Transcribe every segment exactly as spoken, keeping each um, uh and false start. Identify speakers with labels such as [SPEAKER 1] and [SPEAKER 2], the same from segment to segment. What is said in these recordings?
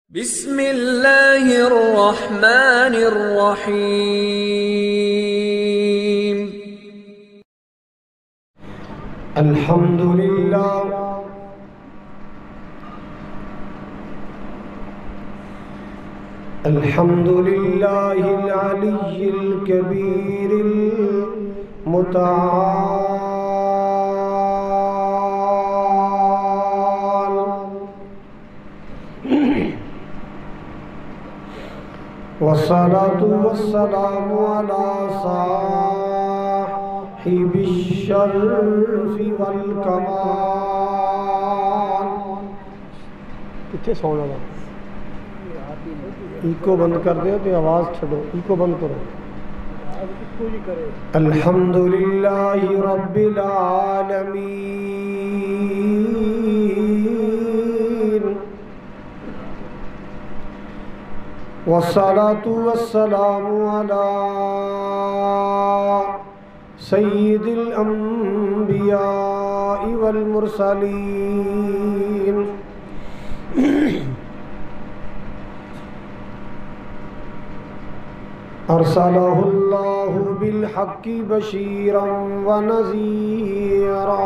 [SPEAKER 1] بسم اللہ الرحمن الرحیم
[SPEAKER 2] الحمد للہ الحمد للہ العلی الکبیر المتعال والصلاة والسلام على صاحب الشرف والکمال. کتنے سونا تھا؟ ایکو بند کر دے تو آواز چھڑو، ایکو بند کرو. الحمدللہ رب العالمین والصلاة والسلام على سید الانبیاء والمرسلین. ارسلہ اللہ بالحق بشیرا ونذیرا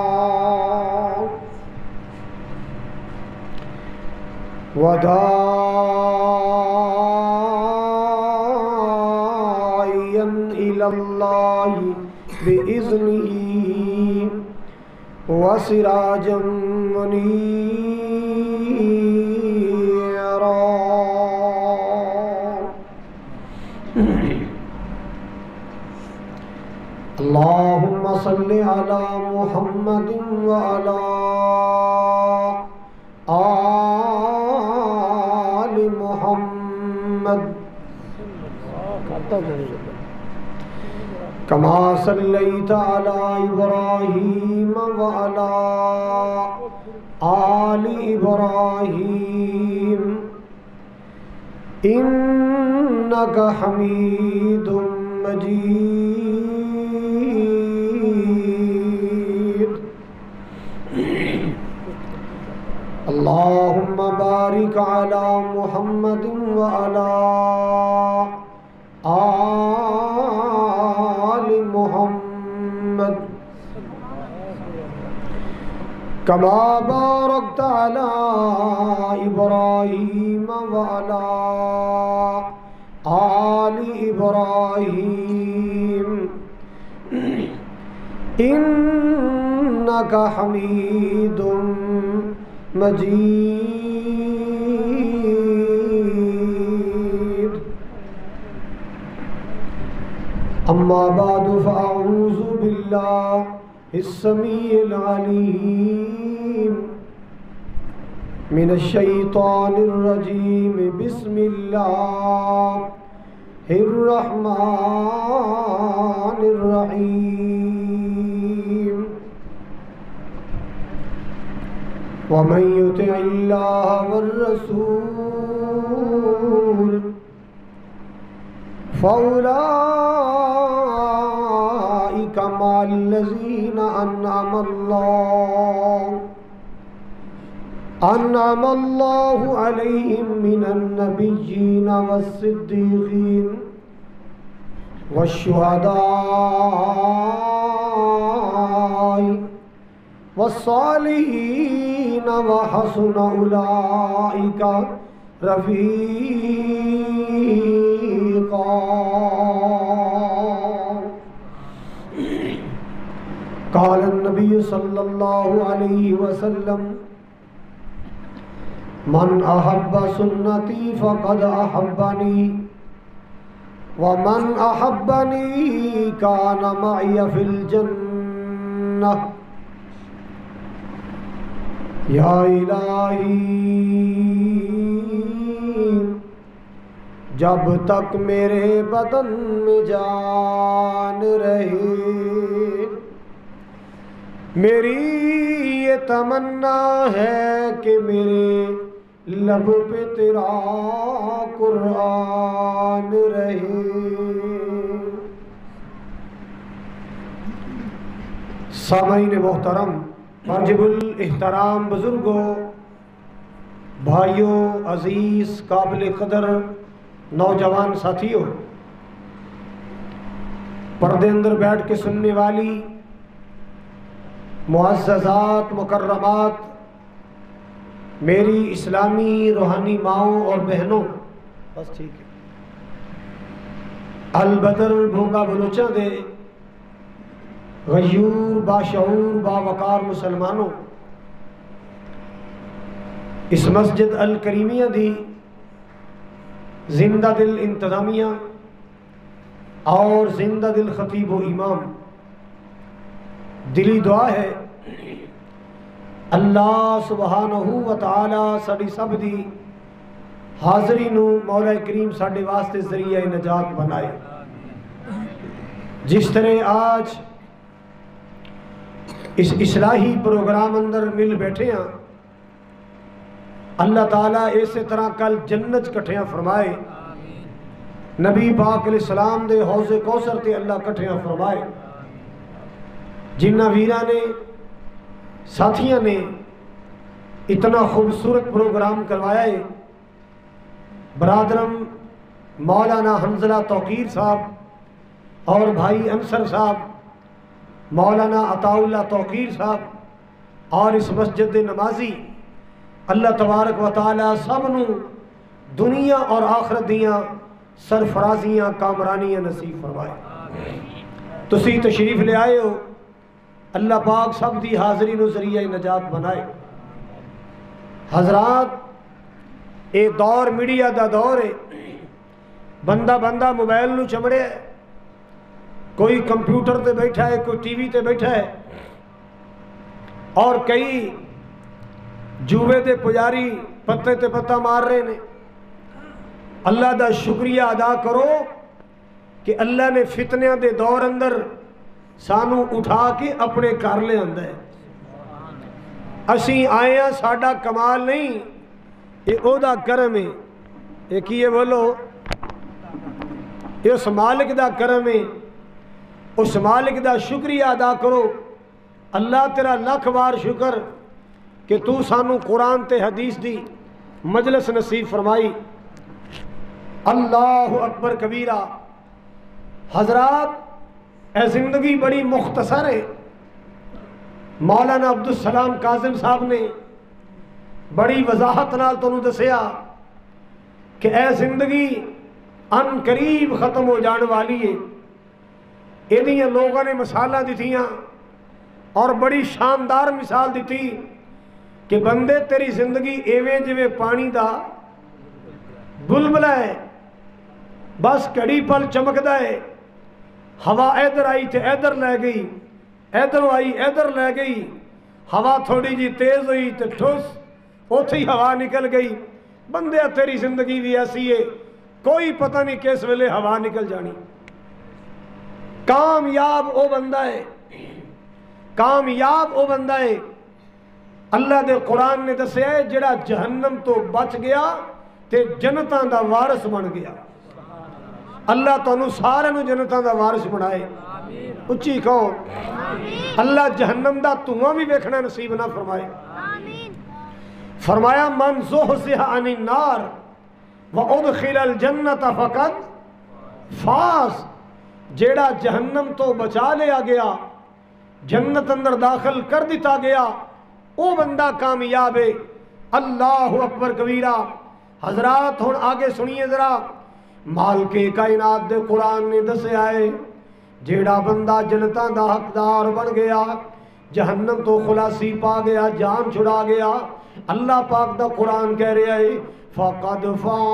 [SPEAKER 2] وداعیا الی اللہ بإذنہ وسراجا منیرا. اللہم صل علی محمد وعلی آل محمد کما صلیت علی ابراہیم وعلی آل ابراہیم انک حمید مجید. اللہم بارک علی محمد وعلی آل محمد کما بارکت علی ابراہیم وعلی آل ابراہیم انک حمید مجید. اما بعد فاعوذ باللہ السمیع العلیم من الشیطان الرجیم. بسم اللہ الرحمن الرحیم. ومن يطع الله والرسول فأولئك مع الذين أنعم الله أنعم الله عليهم من النبيين والصديقين والشهداء والصالحين وحسن أولئك رفيقا. قال النبي صلى الله عليه وسلم من أحب سنتي فقد أحبني ومن أحبني كان معي في الجنة. یا الہی جب تک میرے بدن میں جان رہے میری یہ تمنا ہے کہ میرے لب پہ تیرا قرآن رہے. سامعین محترم، واجب الاحترام بزرگوں، بھائیوں، عزیز، قابل قدر نوجوان ساتھیوں، پردے اندر بیٹھ کے سننے والی معززات، مکرمات، میری اسلامی روحانی ماؤں اور بہنوں، بس ٹھیک ہے، البدر بھونگا بلوچاں دے غیور باشعور باوقار مسلمانوں، اس مسجد الکریمیہ دی زندہ دل انتظامیہ اور زندہ دل خطیب و امام، دلی دعا ہے اللہ سبحانہ و تعالی ساڈی سب دی حاضری نو مولا کریم ساڈے واسطے ذریعہ نجات بنائے۔ جس طرح آج اس اصلاحی پروگرام اندر مل بیٹھے ہیں، اللہ تعالیٰ اسی طرح کل جنت کٹھیاں فرمائے، نبی پاک علیہ السلام دے حوض کوثر تے اللہ کٹھیاں فرمائے۔ جنہ ویرہ نے، ساتھیاں نے اتنا خوبصورت پروگرام کروایا ہے، برادرم مولانا حنظلہ توقیر صاحب اور بھائی انصر صاحب، مولانا عطا اللہ توقیر صاحب اور اس مسجد نمازی، اللہ تبارک و تعالی سب نو دنیا اور آخرت دیاں سرفرازیاں کامرانیاں نصیب فرمائے۔ تسی تشریف لے آئے ہو، اللہ پاک سب دی حاضری نو ذریعہ نجات بنائے۔ حضرات، اے دور میڈیا دا دور ہے، بندہ بندہ موبائل نو چمڑے ہے، کوئی کمپیوٹر تے بیٹھا ہے، کوئی ٹی وی تے بیٹھا ہے، اور کئی جوے دے پجاری پتے تے پتہ مار رہے نے۔ اللہ دا شکریہ ادا کرو کہ اللہ نے فتنیاں دے دور اندر سانو اٹھا کے اپنے کر لے آندا ہے۔ اسی آئے ہیں، ساڈا کمال نہیں، یہ او دا کرم ہے۔ یہ کیے بولو، یہ اس مالک دا کرم ہے، اس مالک دا شکریہ ادا کرو۔ اللہ تیرا لاکھ بار شکر کہ تو سانو قرآن تے حدیث دی مجلس نصیب فرمائی۔ اللہ اکبر کبیرہ۔ حضرات، اے زندگی بڑی مختصر ہے۔ مولانا عبدالسلام کاظم صاحب نے بڑی وضاحت نال تو دسیا کہ اے زندگی ان قریب ختم ہو جان والی ہے۔ یہ لوگوں نے مثالیں دیتیاں اور بڑی شاندار مثال دیتی کہ بندے تیری زندگی ایویں جویں پانی دا بلبلا ہے، بس کڑی پل چمکدا ہے، ہوا ادھر آئی تے ادھر لے گئی، ادھر آئی ادھر لے گئی، ہوا تھوڑی جی تیز ہوئی تے ٹھوس اوتھے ہی ہوا نکل گئی۔ بندے تیری زندگی بھی ایسی ہے، کوئی پتہ نہیں کس ویلے ہوا نکل جانی۔ کامیاب او بندہ ہے، کامیاب او بندہ ہے، اللہ دے قرآن نے دسیا ہے جڑا جہنم تو بچ گیا تے جنتاں دا وارث بن گیا۔ اللہ تانوں سارے نو جنتاں دا وارث بنائے۔ اچھی کہو اللہ جہنم دا دھواں بھی ویکھنا نصیب نہ فرمائے۔ فرمایا من زحزح عن النار وادخل الجنت فقد فاز، جیڑا جہنم تو بچا لیا گیا، جنت اندر داخل کر دیتا گیا، او بندہ کامیاب ہے۔ اللہ اکبر کبیرہ۔ حضرات ہن آگے سنیے ذرا، مالک کائنات دے قرآن نے دسیا ہے جیڑا بندہ جنتاں دا حقدار بن گیا، جہنم تو خلاصی پا گیا، جان چھڑا گیا، اللہ پاک دا قرآن کہہ رہا ہے فقد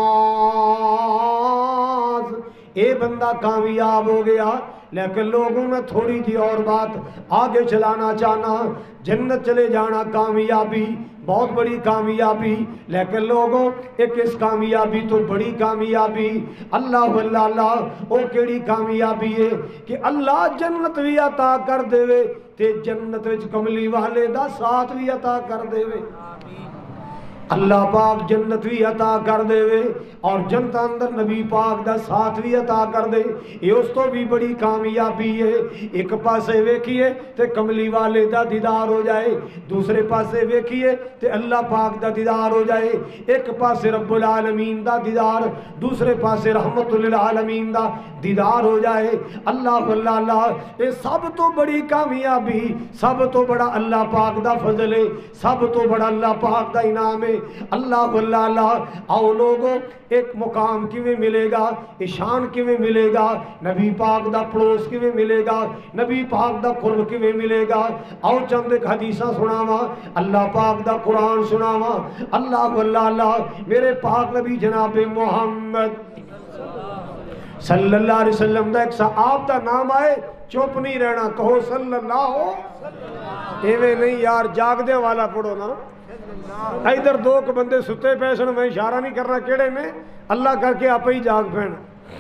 [SPEAKER 2] فاز، اے بندہ کامیاب ہو گیا۔ لیکن لوگوں میں تھوڑی جی اور بات آگے چلانا چاہنا، جنت چلے جانا کامیابی، بہت بڑی کامیابی، لیکن لوگوں ایک اس کامیابی تو بڑی کامیابی، اللہ اللہ اللہ، وہ کیڑی کامیابی ہے کہ اللہ جنت بھی عطا کر دے تے جنت وچ کملی والے دا ساتھ بھی عطا کر دے۔ اللہ پاک جنت بھی عطا کر دے وے اور جنت اندر نبی پاک دا ساتھ بھی عطا کر دے. یہ اس تو بھی بڑی کامیابی ہے. ایک پاسے ویکھیے تے کملی والے دا دیدار ہو جائے, دوسرے پاسے ویکھیے تے اللہ پاک دا دیدار ہو جائے. ایک پاسے رب العالمین دا دیدار, دوسرے پاسے رحمت للعالمین دا دیدار ہو جائے. اللہ اللہ اللہ یہ سب تو بڑی کامیابی, سب تو بڑا اللہ پاک دا فضل ہے, سب تو بڑا اللہ پاک دا انعام ہے. اللہ اللہ اللہ آؤ لوگوں ایک مقام کیویں ملے گا, شان کیویں ملے گا, نبی پاک دا پڑوس کیویں ملے گا, نبی پاک دا قرب کیویں ملے گا. آؤ چند ایک حدیثاں سناواں, اللہ پاک دا قرآن سناواں. اللہ اللہ اللہ میرے پاک نبی جناب محمد صلی اللہ علیہ وسلم دا ایک صحاب دا نام آئے چپ نہیں رہنا, کہو صلی اللہ ہو. ایویں نہیں یار, جاگ دے والا پڑھو نا. ادھر دو کہ بندے ستے پیسن, میں اشارہ نہیں کرنا کیڑے نے, اللہ کر کے آپ ہی جاگ پہنا.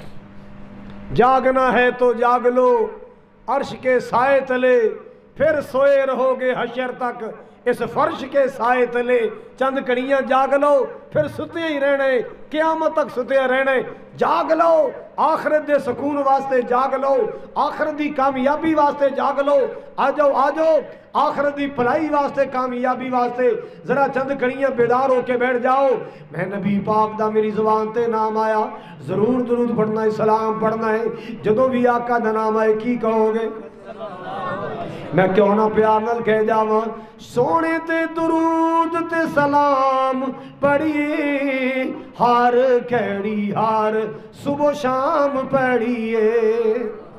[SPEAKER 2] جاگنا ہے تو جاگ لو عرش کے سائے تلے, پھر سوئے رہو گے حشر تک اس فرش کے سائے تلے. چند کڑیاں جاگ لو پھر ستے ہی رہنے, قیامت تک ستے رہنے. جاگ لو آخرت دے سکون واسطے, جاگ لو آخرت دی کامیابی واسطے, جاگ لو. آ جاؤ آ جاؤ آخرت دی بھلائی واسطے, کامیابی واسطے ذرا چند گھڑیاں بیدار ہو کے بیٹھ جاؤ. میں نبی پاک دا میری زبان تے نام آیا ضرور درود پڑھنا ہے, سلام پڑھنا ہے. جدوں بھی آقا دا نام آئے کی کہو گے؟ میں کیوں نہ پیار نال کہہ جاواں, سونے تے درود تے سلام پڑھیے, ہار کھڑی ہار صبح شام پڑھیے.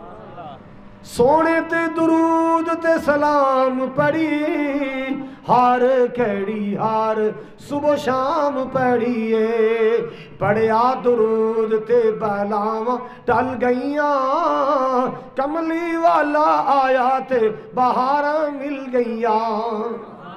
[SPEAKER 2] سونے تے درود تے سلام پڑھیے, ہار کھڑی ہار صبح شام پڑھیے. پڑھیا درود تے بلاواں ٹل گئیاں, کملی والا آیا تے بہاراں مل گئیاں.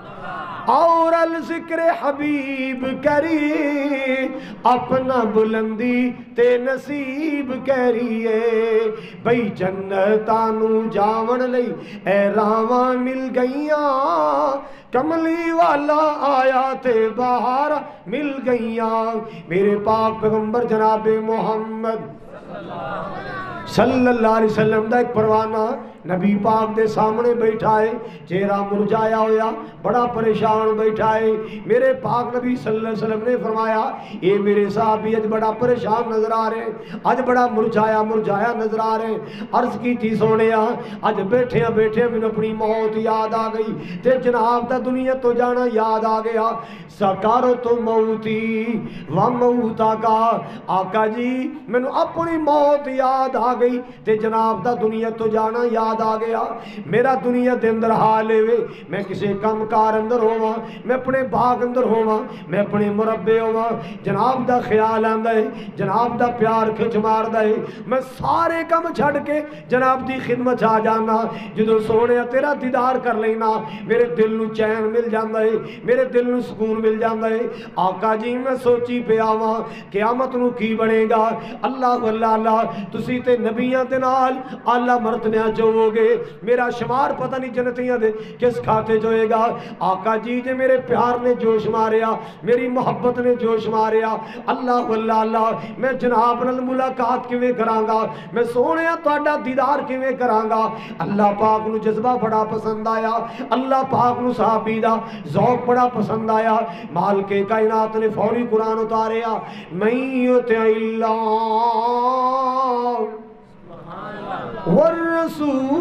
[SPEAKER 2] اور الذکر حبیب کری اپنا بلندی تے نصیب کریے. بھئی جنتانو جاون لئی اے راواں مل گئیاں, کملی والا آیا تے بہار مل گئیاں. میرے پاک پیغمبر جناب محمد صلی اللہ علیہ وسلم دا ایک پروانہ نبی پاک دے سامنے بیٹھا ہے, چہرہ مرجایا ہویا, بڑا پریشان بیٹھا ہے. میرے پاک نبی صلی اللہ علیہ وسلم نے فرمایا اے میرے صحابی اج بڑا پریشان نظر آ رہے ہیں, اج بڑا مرجایا مرجایا نظر آ رہے ہیں. عرض کی تھی سونیا اج بیٹھے بیٹھے میں اپنی موت یاد آ گئی تے جناب دا دنیا تو جانا یاد آ گیا. سکارو تو موتی و موتا کا, آقا جی میں اپنی موت یاد آ گئی تے جناب دا دنیا تو جانا یاد آ گیا. میرا دنیا دے اندر حال ہے, میں کسی کام کار اندر ہوا, میں اپنے باغ اندر ہوا, میں اپنے مربے ہوا, جناب دا خیال آندا ہے, جناب دا پیار کھچ ماردا ہے, میں سارے کام چھڑ کے جناب دی خدمت آ جانا. جدوں سونے تیرا دیدار کر لینا میرے دل نو چین مل جاندا ہے, میرے دل نو سکون مل جاندا ہے. آقا جی میں سوچی پیا واں قیامت نو کی بنے گا. اللہ اللہ اللہ تسی تے نبیاں دے نال اعلی مرتبیاں جو گے, میرا شمار پتہ نہیں جنتیاں دے کس کھاتے جوئے گا. آقا جی جے میرے پیار نے جوش ماریا, میری محبت نے جوش ماریا, اللہ اللہ اللہ میں جناب نال ملاقات کیویں کرانگا, میں سونے تہاڈا دیدار کیویں کرانگا. اللہ پاک نو جذبہ بڑا پسند آیا, اللہ پاک نو صحابی دا ذوق بڑا پسند آیا. مالک کائنات نے فوری قرآن اتاریا, من یطع اللہ والرسول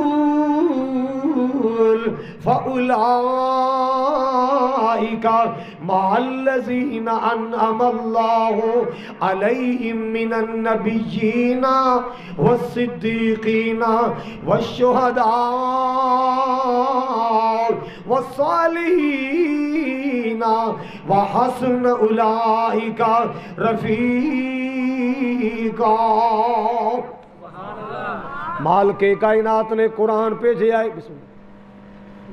[SPEAKER 2] فأولئك مع الذين أنعم الله عليهم من النبيين والصديقين والشهداء والصالحين وحسن أولئك رفيقا. مالک کائنات نے قرآن بھیجا ہے. بسم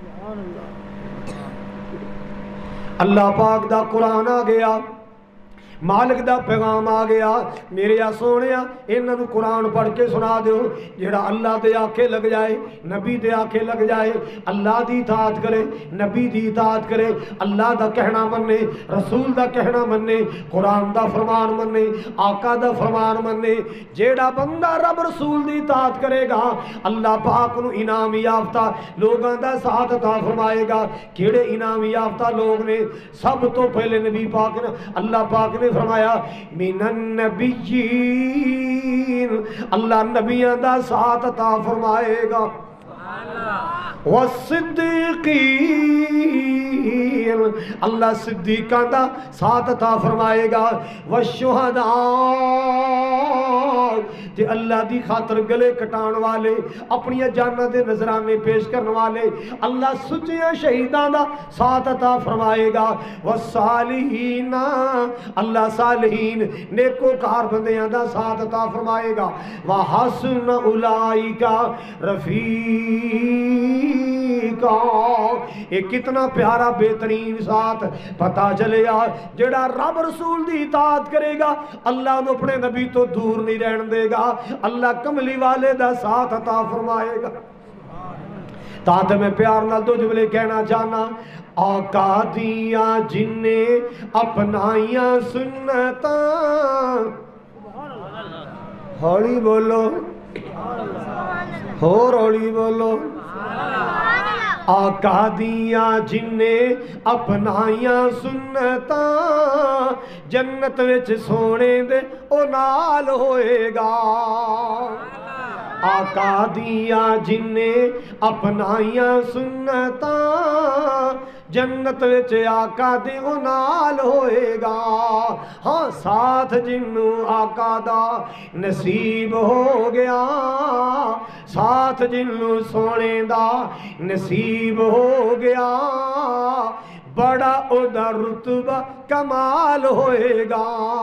[SPEAKER 2] اللہ, اللہ پاک دا قرآن آ گیا. مالک دا پیغام آ گیا میرے آ سونیا انہاں نوں قرآن پڑھ کے سنا دیو جڑا اللہ دے آکھے لگ جائے نبی دے آکھے لگ جائے اللہ دی اطاعت کرے نبی دی اطاعت کرے اللہ دا کہنا مننے رسول دا کہنا مننے قرآن دا فرمان مننے آقا دا فرمان مننے جیڑا بندہ رب رسول دی اطاعت کرے گا اللہ پاک نو انعام یافتہ لوگاں دا ساتھ عطا فرمائے گا کیڑے انعام یافتہ لوگ نے سب تو پہلے نبی پاک نے اللہ پاک نے فرمایا من النبیین اللہ نبیاں دا ساتھ عطا فرمائے گا والصدیقین اللہ صدیقاں دا ساتھ عطا فرمائے گا والشہداء تے اللہ دی خاطر گلے کٹان والے اپنی جانہ دے نظرانے پیش کرنے والے اللہ سچیاں شہیدان دا ساتھ عطا فرمائے گا والصالحین اللہ صالحین نیکوکار بندیاں دا ساتھ عطا فرمائے گا وحسن اولئک رفیقا یہ کتنا پیارا بہترین ساتھ پتہ چلے گا جڑا رب رسول دی اطاعت کرے گا اللہ نو اپنے نبی تو دور نہیں رہن دے گا اللہ کملی والے دا ساتھ عطا فرمائے گا تاہتے میں پیار نہ دو جملے کہنا چاہنا آقا دیاں جننے اپنائیاں سنتاں ہولی بولو ہو رولی بولو آقا دیاں جننے اپنائیاں سنتاں جنت وچ سونے دے او نال ہوئے گا آقا دیاں جننے اپنائیاں سنتاں جنت وچ آقا دے او نال ہوئے گا ہاں ساتھ جنوں آقا دا نصیب ہو گیا ساتھ جنوں سونے دا نصیب ہو گیا بڑا او دا رتبہ کمال ہوئے گا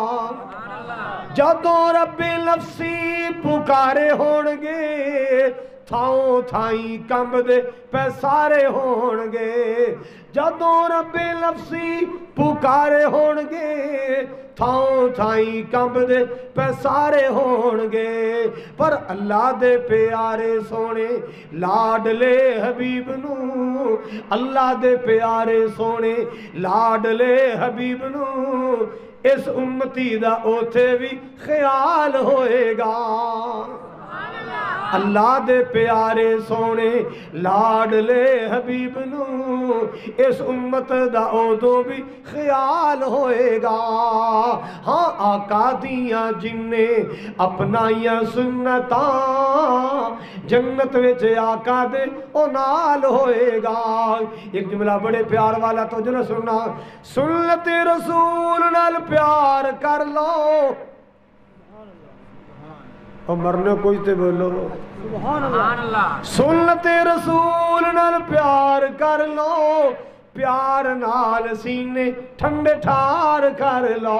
[SPEAKER 2] جدوں رب لفظی پکارے ہونگے تھاؤں تھائیں کمب دے پیسارے ہونگے جدوں رب لفظی پکارے ہونگے تھاؤں تھائیں کمب دے پیسارے ہونگے پر اللہ دے پیارے سونے لاڈلے حبیب نو اللہ دے پیارے سونے لاڈلے حبیب نو اس امتی دا اوتھے بھی خیال ہوئے گا اللہ دے پیارے سونے لاڈلے حبیب نو اس امت دا اودو بھی خیال ہوئے گا ہاں آقا دیاں جننے اپنائیاں سنتاں جنت وچ آقا دے او نال ہوئے گا ایک جملہ بڑے پیار والا تو جو نہ سننا سنت رسول نال پیار کر لو اور مرنے کوئی تے بولو سبحان اللہ سنت رسول نال پیار کر لو پیار نال سینے ٹھنڈے ٹھار کر لو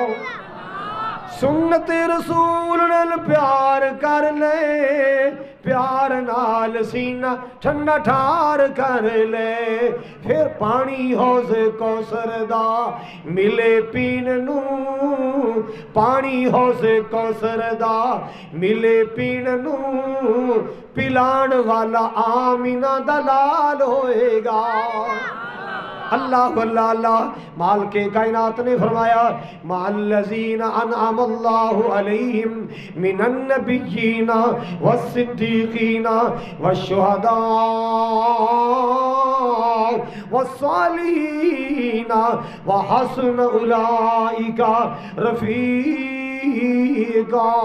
[SPEAKER 2] سنت رسول نال پیار کر لے پیار نال سینہ ٹھنڈا ٹھار کر لے پھر پانی حوض کوثر دا ملے پین نو پانی حوض کوثر دا ملے پین نو پلان والا آمینہ دلال ہوئے گا اللہ واللہ اللہ مال کے کائنات نے فرمایا مَعَلَّذِينَ أَنْعَمَ اللَّهُ عَلَيْهِمْ مِنَ النَّبِيِّينَ وَالصِّدِّيقِينَ وَالشُّهَدَاءِ وَالصَّالِحِينَ وَحَسُنَ أُولَئِكَ رَفِيقًا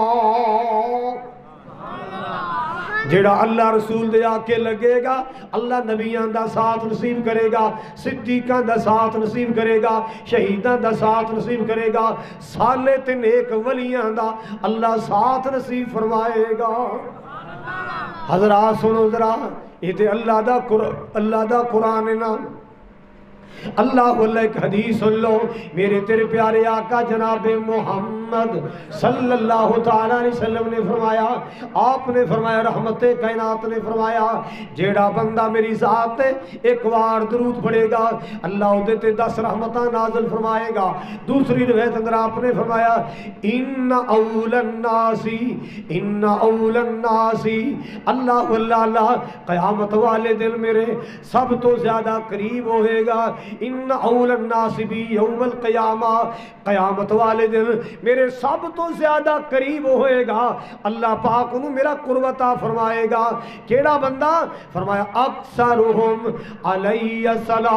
[SPEAKER 2] جیڑا اللہ رسول دے آکے لگے گا اللہ نبیان دا ساتھ نصیب کرے گا صدیقان دا ساتھ نصیب کرے گا شہیدان دا ساتھ نصیب کرے گا صالح تے نیک ولیان دا اللہ ساتھ نصیب فرمائے گا حضرات سنو ذرا یہ تے اللہ دا اللہ دا قرآن نام اللہ واللہ ایک حدیث سن لو میرے تیرے پیارے آقا جناب محمد محمد صلی اللہ تعالیٰ علیہ وسلم نے فرمایا، آپ نے فرمایا رحمت کائنات نے فرمایا جیڑا بندہ میری ذات تے ایک وار درود پڑھے گا اللہ دے تے دس رحمتاں نازل فرمائے گا۔ دوسری روایت اندر آپ نے فرمایا ان اول الناس ان اول الناس اللہ اللہ اللہ قیامت والے دن میرے سب تو زیادہ قریب ہوئے گا۔ ان اول الناس بھی یوم القیامہ قیامت والے دن میرے سب تو زیادہ قریب ہوئے گا، اللہ پاک انہوں میرا قرب عطا فرمائے گا۔ کیڑا بندہ؟ فرمایا اکثرہم علی السلام،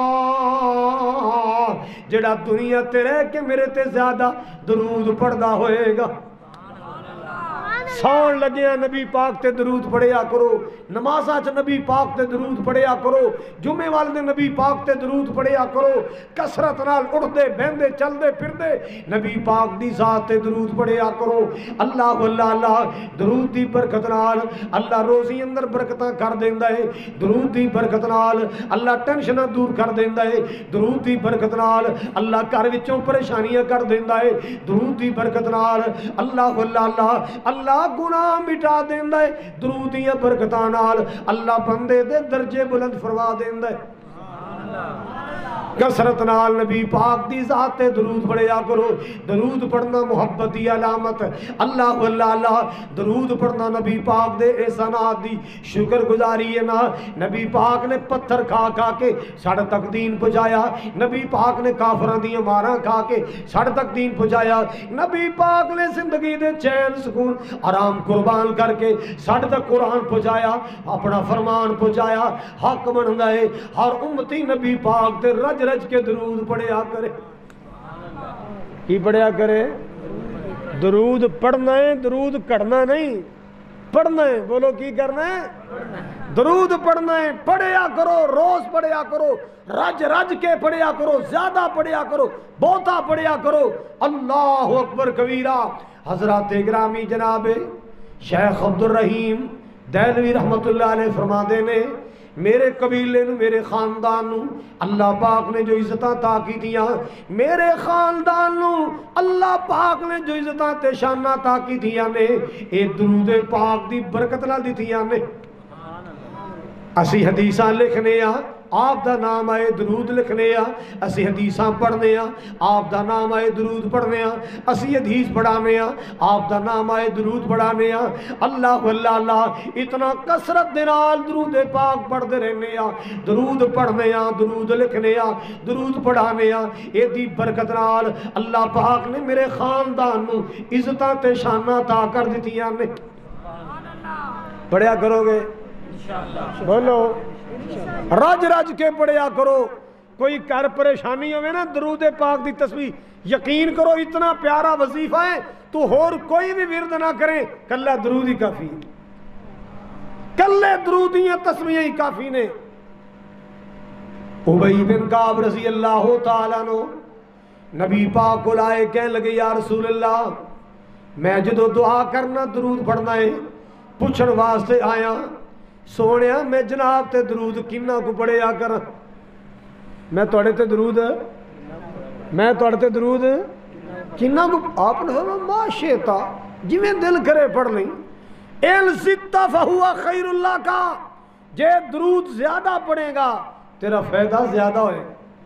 [SPEAKER 2] جڑا دنیا تے رہ کے میرے تے زیادہ درود پڑھدا ہوئے گا۔ سون لگیا نبی پاک تے درود پڑھیا کرو، نمازاں چ نبی پاک تے درود پڑھیا کرو، جمعے والے دن نبی پاک تے درود پڑھیا کرو، کثرت نال اٹھدے بہندے چلدے پھردے نبی پاک دی ذات تے درود پڑھیا کرو۔ اللہ اللہ اللہ درود دی برکت نال اللہ روزی اندر برکتاں کر دیندا ہے، درود دی برکت نال اللہ ٹینشناں دور کر دیندا ہے، درود دی برکت نال اللہ گھر وچوں پریشانیاں کر دیندا ہے، درود دی برکت نال اللہ اللہ اللہ اللہ گناہ مٹا دیندا ہے، درود دی برکتاں نال اللہ بندے دے درجے بلند فرما دیندا ہے۔ کثرت نال نبی پاک دی ذات تے درود پڑھیا کرو۔ درود پڑھنا محبت دی علامت، اللہ اللہ اللہ درود پڑھنا نبی پاک دے احسانات دی شکر گزاری ہے نا۔ نبی پاک نے پتھر کھا کھا کے ساڑھے تک دین پہنچایا، نبی پاک نے کافراں دی ماراں کھا کے ساڑھے تک دین پہنچایا، نبی پاک نے زندگی دے چین سکون آرام قربان کر کے ساڑھے تک قرآن پہنچایا، اپنا فرمان پہنچایا۔ حق بندا ہے ہر امتی نبی پاک تے رج رج کے درود پڑھیا کرے۔ کی پڑھیا کرے؟ درود پڑھنا ہے، درود کڑھنا نہیں، پڑھنا ہے۔ بولو کی کرنا ہے؟ درود پڑھنا ہے، پڑھیا کرو، روز پڑھیا کرو، رج رج کے پڑھیا کرو، زیادہ پڑھیا کرو، بہتا پڑھیا کرو۔ اللہ اکبر کبیرہ۔ حضرات گرامی جناب شیخ عبدالرحیم دہلوی رحمت اللہ علیہ فرما دینے میرے قبیلے نو میرے خاندان نو اللہ پاک نے جو عزتاں تا کی دیاں، میرے خاندان نو اللہ پاک نے جو عزتاں تے شاناں تا کی دیاں نے اے درود پاک دی برکت نال دتیاں نے۔ اسی حدیثاں لکھنے آ، آپ دا نام آئے درود لکھنے آ، اسی حدیثاں پڑھنے آ، آپ دا نام آئے درود پڑھنے آ، اسی حدیث پڑھانے آ، آپ دا نام آئے درود پڑھانے آ۔ اللہ اللہ اللہ اتنا کثرت دے نال درود پاک پڑھتے رہنے آ، درود پڑھنے آ، درود لکھنے آ، درود پڑھانے آ۔ اے دی برکت نال اللہ پاک نے میرے خاندان نو عزتاں تے شاناں عطا کر دتیاں نے۔ پڑھیا کرو گے؟ بولو رج رج کے پڑھیا کرو۔ کوئی کر پریشانی ہوئے نا درود پاک دی تسبیح یقین کرو اتنا پیارا وظیفہ ہے تو اور کوئی بھی ورد نہ کریں، کلہ درود ہی کافی، کلے درودیاں تسبیحیں ہی کافی نے۔ ابی بن کعب رضی اللہ تعالیٰ عنہ نبی پاک کو لائے کہنے لگے یا رسول اللہ میں جدو دعا کرنا درود پڑھنا ہے پوچھن واسطے آیا، سونیا میں جناب تے درود کنہ کو پڑھیا کر؟ میں توڑے تے درود میں توڑے تے درود کنہ کو؟ آپ نے فرمایا ما شئتا، جی میں دل کرے پڑھ لیں۔ ایل زدتا فہوا خیر اللہ کا، جے درود زیادہ پڑھے گا تیرا فائدہ زیادہ ہوئے۔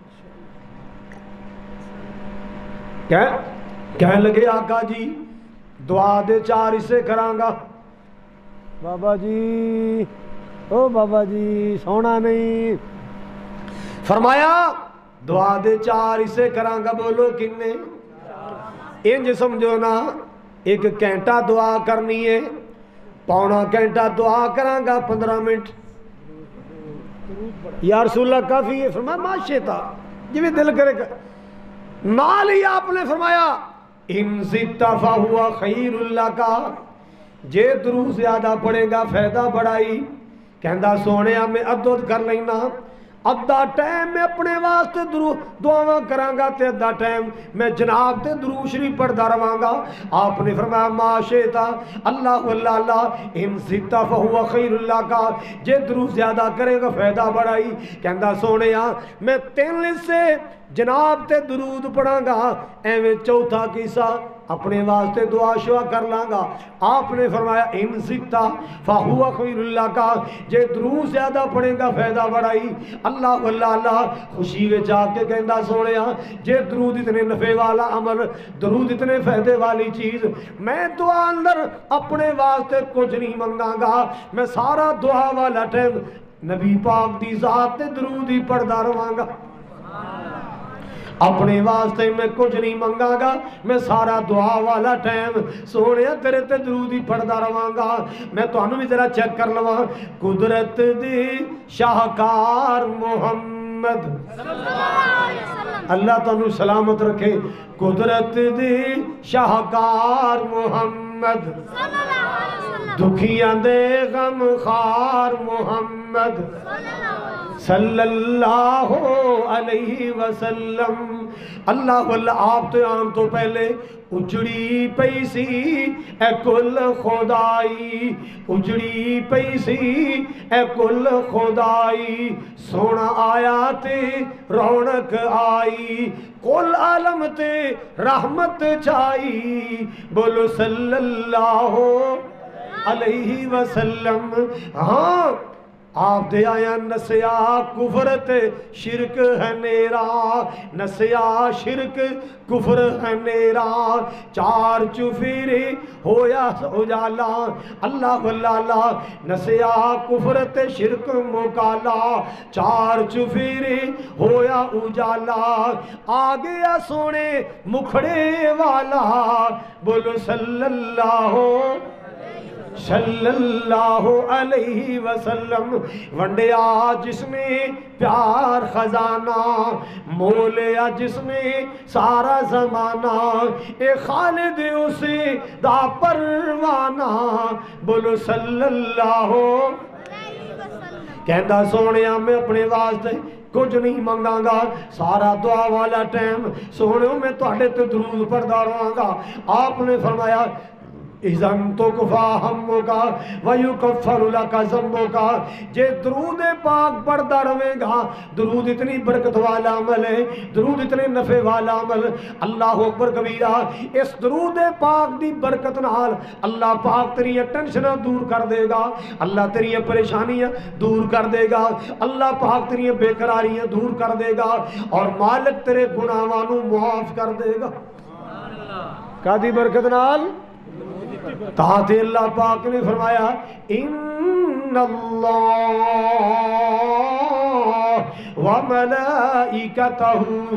[SPEAKER 2] کہنے لگے آقا جی دعا دے چار اسے کرانگا۔ بابا جی او بابا جی سونا نہیں۔ فرمایا دعا دے چار اسے کرانگا۔ بولو کنے؟ انج سمجھو نا ایک گھنٹہ دعا کرنی ہے، پونا گھنٹہ دعا کرانگا پندرہ منٹ۔ یا رسول اللہ کافی ہے؟ فرمایا ماشے تھا جی میں دل کرے گا۔ نال ہی آپ نے فرمایا ان زدتا فہوا خیر اللہ کا، جے درود زیادہ پڑھے گا فائدہ بڑھائی۔ کہندہ سونے میں عدد کر لینا، ادھا ٹائم میں اپنے واسطے درود دعاواں کرانگا تے ادھا ٹائم میں جناب تے درود شریف پڑھدا رہواں۔ آپ نے فرمایا ما شئتا اللہ اللہ اللہ ان زدتا فہوا خیر اللہ کا، جے درود زیادہ کرے گا فائدہ بڑھائی۔ کہندہ سونیا میں تین سے جناب تے درود پڑھاں گا ایویں چوتھا قصہ اپنے واسطے دعا شعا کر لاں گا. آپ نے فرمایا ان سکتا فہو خیر اللہ کا جے درود زیادہ پڑھے گا فائدہ بڑائی. اللہ اللہ اللہ خوشی وچ آ کے کہندا سونیا جے درود اتنے نفع والا عمل درود اتنے فائدے والی چیز میں دعا اندر اپنے واسطے کچھ نہیں منگاں گا. میں سارا دعا والا ٹائم نبی پاک دی ذات تے درود ہی پڑھدا رہواں گا. اپنے واسطے میں کچھ نہیں منگا گا میں سارا دعا والا ٹائم سونے تیرے تے درود ہی پڑھدا رہواں گا. میں تانوں بھی ذرا چیک کر لواں قدرت دی شاہکار محمد اللہ تانوں سلامت رکھے. قدرت دی شاہکار محمد دکھیاں دے غم خار محمد صلی اللہ علیہ وسلم. اللہ واللہ آپ تو آن تو پہلے اجڑی پیسی اے کل خدائی اجڑی پیسی اے کل خدائی سونا آیا تے رونق آئی کل عالم تے رحمت چائی بولو صلی اللہ علیہ وسلم. ہاں آپ دے آیا نسیا کفر تے شرک ہے نیرا نسیا شرک کفر ہے نیرا چار چفیری ہویا اجالا. اللہ اللہ نسیا کفر تے شرک مکالا چار چفیری ہویا اجالا. آگیا سونے مکھڑے والا بولو صلی اللہ صلی اللہ علیہ وسلم. ونڈیا جس میں پیار خزانہ مولیا جس میں سارا زمانہ اے خالد اسے دا پروانہ بولو صلی اللہ کہندہ سونیا میں اپنے واسطے کچھ نہیں منگاں گا سارا دعا والا ٹائم سونیوں میں توڑے تے درود پڑھدا رہاں گا. آپ نے فرمایا اذن تو کفا ہموں کا ویکفر لکا ذنبوں کا جے درود پاک پڑھدا رہے گا. درود اتنی برکت والا عمل ہے درود اتنے نفع والا عمل. اللہ اکبر کبیرہ. اس درود پاک دی برکت نال اللہ پاک تیری ٹینشناں دور کر دے گا اللہ تیری پریشانیاں دور کر دے گا اللہ پاک تیری بے قراریاں دور کر دے گا اور مالک تیرے گناہاں نوں معاف کر دے گا. کادی برکت نال تحت اللہ پاک نے فرمایا ان اللہ وملائکتہ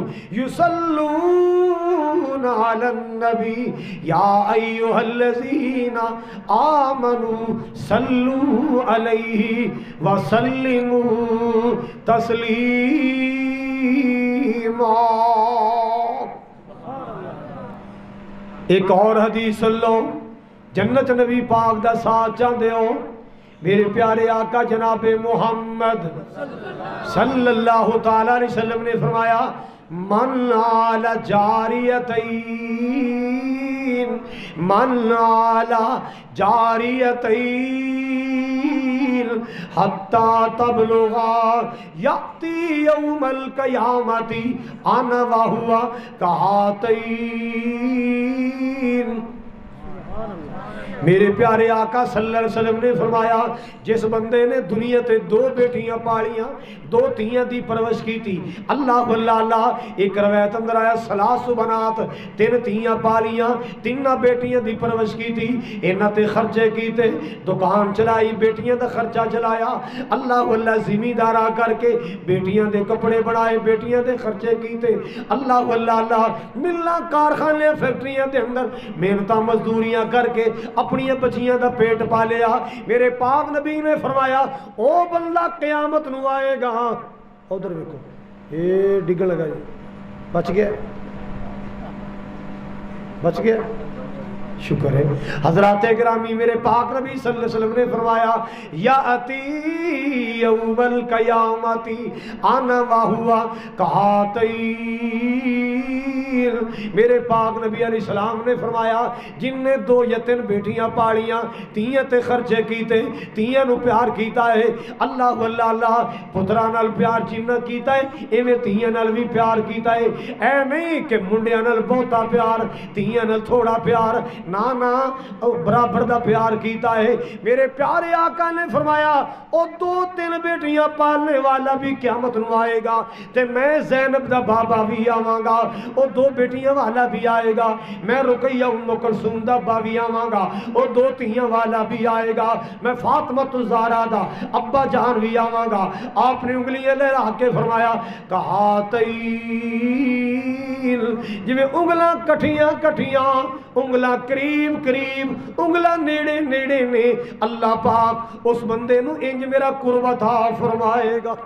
[SPEAKER 2] یصلون علی النبی یا ایہا الذین آمنوا صلو علیہ وسلموا تسلیما. ایک اور حدیث سن لو جنت نبی پاک دا ساتھ چاہتے ہو میرے پیارے آقا جناب محمد صلی اللہ تعالیٰ علیہ وسلم نے فرمایا من آل جاریتین من آل جاریتین حتی تبلغا یأتی یوم القیامتی انا وہوا کہاتین. میرے پیارے آقا صلی اللہ علیہ وسلم نے فرمایا جس بندے نے دنیا تے دو بیٹیاں پالیاں دو تیاں دی پرورش کی تھی اللہ اللہ اللہ ایک روایت اندر آیا سلاس بنات تین تیاں پالیاں تینہ بیٹیاں دی پرورش کی تھی انہ تے خرچے کی تے دکان چلائی بیٹیاں دا خرچہ چلایا اللہ اللہ زمیندارہ کر کے بیٹیاں دے کپڑے بنائے بیٹیاں دے خرچے کی تے اللہ اللہ اللہ ملنا کارخانے فیکٹریاں دے اندر محنتاں مزدوریاں کر کے اپنی بچیاں دا پیٹ پالیا. میرے پاک نبی نے فرمایا او بندہ قیامت نو آئے گا ادھر دیکھو اے ڈگن لگا جی بچ گیا بچ گیا شکر ہے. حضرات گرامی میرے پاک نبی صلی اللہ علیہ وسلم نے فرمایا یاتی یوم القیامتی انا وہوا کہاتین میرے پاک نبی علیہ السلام نے فرمایا جن نے دو یتیم بیٹیاں پالیاں تیاں تے خرچے کیتے تیاں نو پیار کیتا ہے اللہ اللہ اللہ پتراں نال پیار جنہ کیتا ہے ایویں تیاں نال بھی پیار کیتا ہے اے نہیں کہ منڈیاں نال بہتا پیار تیاں نال تھوڑا پیار نا نا برابر دا پیار کیتا ہے میرے پیارے آقا نے فرمایا او دو تین بیٹیاں پالنے والا بھی قیامت نو آئے گا تے میں زینب دا بابا بھی آواں گا او دو بیٹیاں والا بھی آئے گا میں رقیہ ام کلثوم دا بابا بھی آواں گا او دو تیاں والا بھی آئے گا میں فاطمہ الزہرا دا ابا جان بھی آواں گا آپ نے انگلیاں لہرا کے فرمایا کہا تین جویں انگلاں کٹھیاں کٹھیاں انگلاں قریب قریب انگلاں نیڑے نیڑے نے اللہ پاک اس بندے نو انج میرا قرب عطا فرمائے گا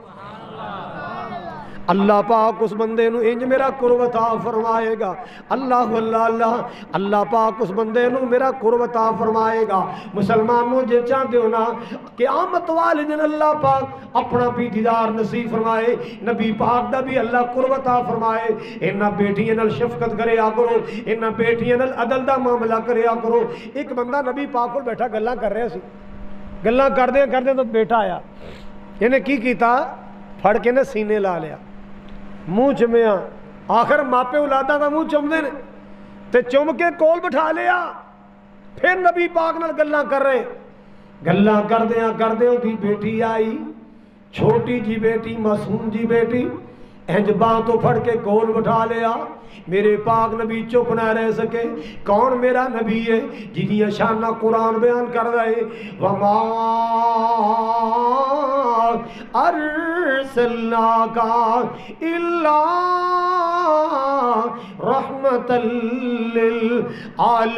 [SPEAKER 2] اللہ پاک اس بندے نو انج میرا قرب عطا فرمائے گا اللہ اللہ اللہ اللہ پاک اس بندے نو میرا قرب عطا فرمائے گا مسلمانوں جے چاہتے ہو نا قیامت والے دن اللہ پاک اپنا بھی دیدار نصیب فرمائے نبی پاک دا بھی اللہ قرب عطا فرمائے انہاں بیٹیاں نال شفقت کریا کرو انہاں بیٹیاں نال عدل دا معاملہ کریا کرو ایک بندہ نبی پاک کو بیٹھا گلاں کر رہا سی گلاں کردے کردے تو بیٹا آیا انہیں کی کیتا پھڑ کے نے سینے لا لیا منہ چمیا آخر ماپے اولادا دا منہ چمدے نے تے چم کے کول بٹھا لیا پھر نبی پاک نال گلاں کر رہے گلاں کردیاں کردیاں دی بیٹی آئی چھوٹی جی بیٹی معصوم جی بیٹی انج باں تو پھڑ کے کول بٹھا لیا میرے پاک نبی چپ نہ رہ سکے کون میرا نبی ہے جنہی شانہ قرآن بیان کر رہے وما ارسلناک الا رحمتا للعالمین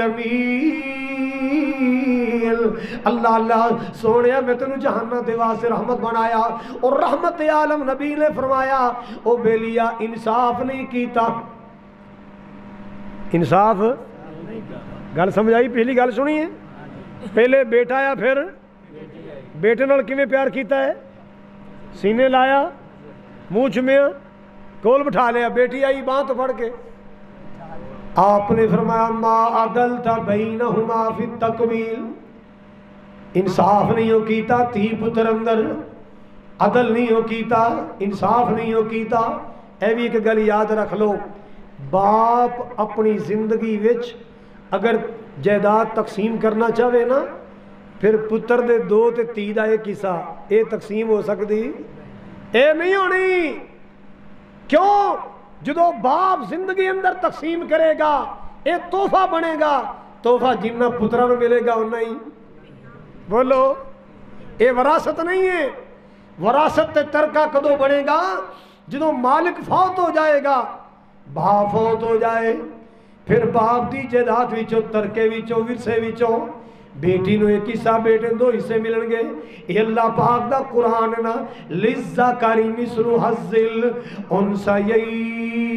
[SPEAKER 2] اللہ اللہ سونیا میں تنو جہنم دے واسطے رحمت بنایا اور رحمت عالم نبی نے فرمایا او بیلیا انصاف نہیں کیتا انصاف گل سمجھ آئی پہلی گل سنی ہے پہلے بیٹا آیا پھر بیٹے نال کیویں پیار کیتا ہے سینے لایا منہ چمیا کول بٹھا لیا بیٹی آئی باں تو پڑھ کے آپ نے فرمایا ما عدلت بینہما فی التقبیل انصاف نہیں ہو کیتا تی پتر اندر عدل نہیں ہو کیتا انصاف نہیں ہو کیتا اے بھی ایک گل یاد رکھ لو باپ اپنی زندگی وچ اگر جائیداد تقسیم کرنا چاہے نا پھر پتر دے دو تے تی دا ایک حصہ اے تقسیم ہو سکتی اے نہیں ہونی کیوں جدو باپ زندگی اندر تقسیم کرے گا اے تحفہ بنے گا تحفہ جنہ پترہ نو ملے گا انہا ہی بولو اے وراثت نہیں ہے وراثت تے ترکہ کدو بنے گا جدو مالک فوت ہو جائے گا باپ فوت ہو جائے پھر باپ دی جائیداد وچوں ترکے وچوں ورثے وچوں بیٹی نو ایک حصہ بیٹے دو حصے ملن گے یہ اللہ پاک دا قرآن نا للذکر مثل حظ الانثیین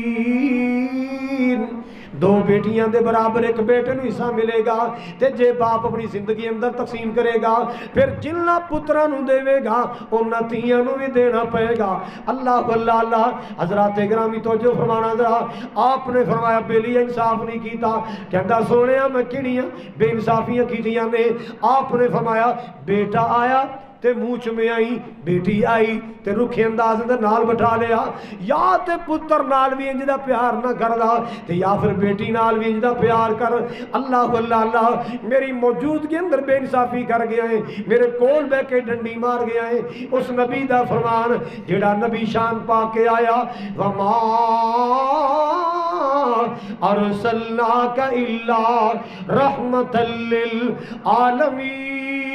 [SPEAKER 2] دو بیٹیاں دے برابر ایک بیٹے نو حصہ ملے گا تے جے باپ اپنی زندگی اندر تقسیم کرے گا پھر جنہ پترہ نو دے گا انہ تیاں نو بھی دینا پڑے گا اللہ اللہ اللہ حضرات گرامی توجہ فرمانا ذرا آپ نے فرمایا بیلی انصاف نہیں کیتا کہتا سونیا میں کیڑیاں بے انصافیاں کیتیاں نے آپ نے فرمایا بیٹا آیا تے منہ چمے آئی بیٹی آئی تے رکھے انداز اندر نال بٹھا لیا یا تے پتر نال بھی انج دا پیار نہ کردا تے یا پھر بیٹی نال بھی انج دا پیار کر اللہ اللہ اللہ میری موجودگی اندر بے انصافی کر گیا ہے میرے کول بہ کے ڈنڈی مار گیا ہے اس نبی دا فرمان جڑا نبی شان پا کے آیا وما ارسلناک الا رحمتا للعالمین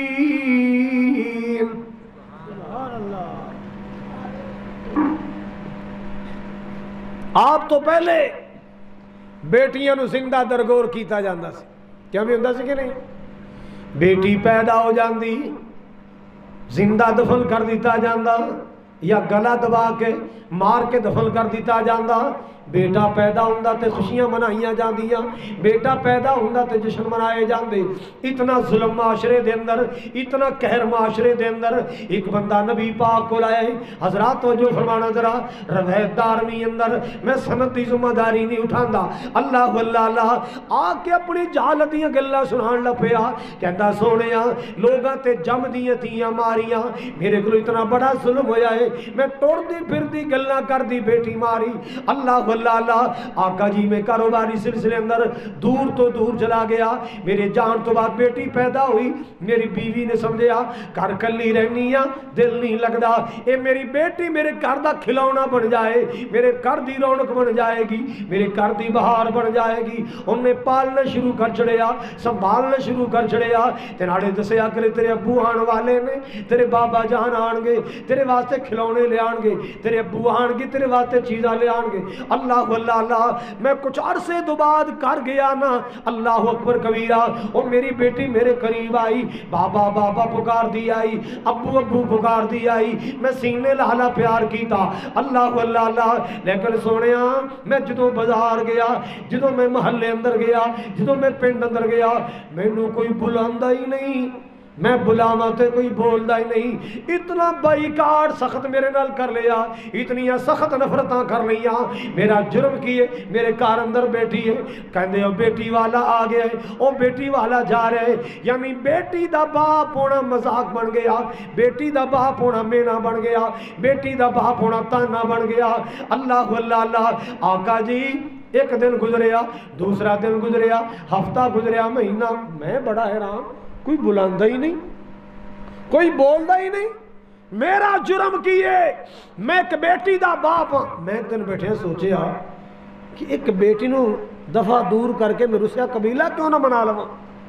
[SPEAKER 2] آپ تو پہلے بیٹیاں نو زندہ درگور کیتا جاندہ سی کیا بھی ہوندہ سی کہ نہیں بیٹی پیدا ہو جاندی زندہ دفن کر دیتا جاندہ یا گلا دبا کے مار کے دفن کر دیتا جاندہ بیٹا پیدا ہوندہ تے خوشیاں منائیاں جاندیاں، بیٹا پیدا ہوندہ تے جشن منائے جاندے. اتنا ظلم معاشرے دے اندر، اتنا قہر معاشرے دے اندر ایک بندہ نبی پاک کو لائے. حضرات توجہ فرمانا ذرا، روایت دارمی اندر میں سند دی ذمہ داری نہیں اٹھاندا. اللہ اللہ اللہ آ کے اپنی جہالت دیاں گلاں سنان لگ پیا. کہندا سونیاں لوگاں تے جم دیاں تیاں ماریاں، میرے کو اتنا بڑا ظلم ہویا ہے، میں ٹوڑ دی پھر دی گلاں کر دی بیٹی ماری. اللہ اللہ اللہ آقا جی میں کاروباری سلسلے اندر دور تو دور چلا گیا. میرے جان تو بعد بیٹی پیدا ہوئی. میری بیوی نے سمجھیا گھر کلی رہنی آ، دل نہیں لگدا، اے میری بیٹی میرے گھر دا کھلونا بن جائے، میرے گھر دی رونق بن جائے گی، میرے گھر دی بہار بن جائے گی. انہوں نے پالنا شروع کر چھڑیا، سنبھالنا شروع کر چھڑیا. تے ناڑے دسیا کرے تیرے ابو آن والے نے، تیرے بابا جان آن گے، تیرے واسطے کھلونے لے آن گے، تیرے ابو آن گے، تیرے واسطے چیزاں لے آن گے. اللہ اللہ اللہ میں کچھ عرصے دو بعد کر گیا نا، اللہ اکبر کبیرہ. او میری بیٹی میرے قریب آئی، بابا بابا پکار دی آئی، ابو ابو پکار دی آئی. میں سینے لہلا پیار کیتا. اللہ اللہ اللہ لیکن سونیا میں جدوں بازار گیا، جدوں میں محلے اندر گیا، جدوں میں پنڈ اندر گیا، مینوں کوئی بلاندا ہی نہیں، میں بلاواں تے کوئی بولدا ہی نہیں. اتنا بائیکاٹ سخت میرے نال کر لیا، اتنی سخت نفرتاں کر لیا. میرا جرم کیے میرے کار اندر بیٹھی ہے، کہندے او بیٹی والا آ گیا ہے، او بیٹی والا جا رہا ہے. یعنی بیٹی دا باپ ہونا مذاق بن گیا، بیٹی دا باپ ہونا مینا بن گیا، بیٹی دا باپ ہونا تانا بن گیا. اللہ اللہ اللہ آقا جی ایک دن گزریا، دوسرا دن گزریا، ہفتہ گزریا، مہینہ. میں بڑا حیران، کوئی بلاندا ہی نہیں، کوئی بولدا ہی نہیں. میرا جرم کیے میں ایک بیٹی دا باپ ہاں. میں ایک دن بیٹھے سوچیا کہ ایک بیٹی نو دفعہ دور کر کے میں روسیا قبیلہ کیوں نہ بنا لواں،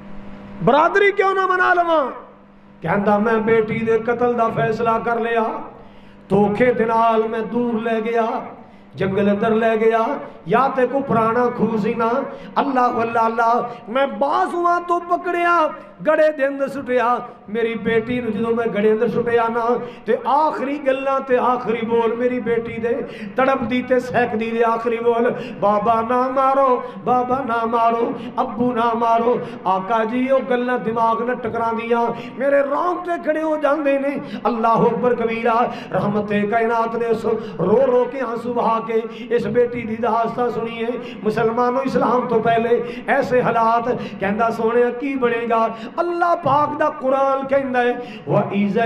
[SPEAKER 2] برادری کیوں نہ بنا لواں. کہندا میں بیٹی دے قتل دا فیصلہ کر لیا. دھوکے دے نال میں دور لے گیا، جنگل اندر لے گیا، یا تے کو پرانا کھوسی نا. اللہ اللہ اللہ میں باز ہوا تو پکڑیا، گڑے دے اندر سٹیا. میری بیٹی نو جدوں میں گڑے اندر سٹیا نا تے آخری گلاں تے آخری بول میری بیٹی دے تڑپ دی تے سیک دی دے آخری بول، بابا نہ مارو، بابا نہ مارو، ابو نہ مارو. آقا جی او گلاں دماغ نہ ٹکراں دیاں، میرے رونگٹے کھڑے ہو جاندے نے. اللہ اکبر کبیرہ. رحمت کائنات نے اس رو رو کے آنسو بہا کے اس بیٹی دی داستاں سنی ہے. مسلمانوں اسلام تو پہلے ایسے حالات. کہندا سونے کی بنے گا؟ اللہ پاک دا قرآن کہندا ہے وَإِذَا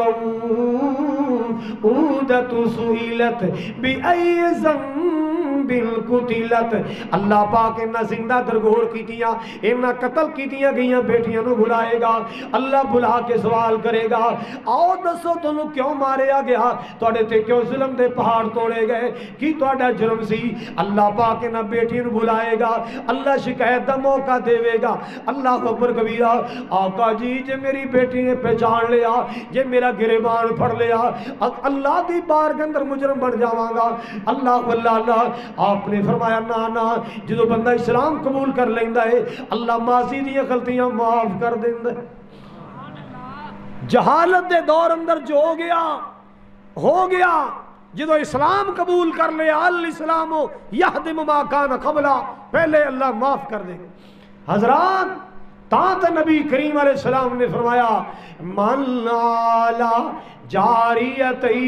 [SPEAKER 2] الْمَوْءُودَةُ سُئِلَتْ بِأَيِّ ذَنبٍ قُتِلَتْ. اللہ پاک انہاں زندہ درگور کیتیاں، انہاں قتل کیتیاں گئیاں بیٹیاں نو بلائے گا. اللہ بلا کے سوال کرے گا آؤ دسو تانوں کیوں ماریا گیا، تواڈے تے کیوں ظلم دے پہاڑ توڑے گئے، کی تواڈا جرم سی. اللہ پاک انہاں بیٹیاں نو بلائے گا، اللہ شکایت دا موقع دے گا. اللہ اکبر کبیرہ. آقا جی جے میری بیٹی نے پہچان لیا، جے میرا گریبان پھڑ لیا، اللہ دی بار کے اندر مجرم بن جاواں گا. اللہ اللہ اللہ آپ نے فرمایا نا نا جدو بندہ اسلام قبول کر لیندا ہے اللہ ماضی دی غلطیاں معاف کر دیندا ہے. جہالت دے دور اندر جو ہو گیا ہو گیا، جدو اسلام قبول کر لیا الاسلام یہدم ما کان قبلا، پہلے اللہ معاف کر دے. حضرات تاں نبی کریم علیہ السلام نے فرمایا من عالا جاریتین،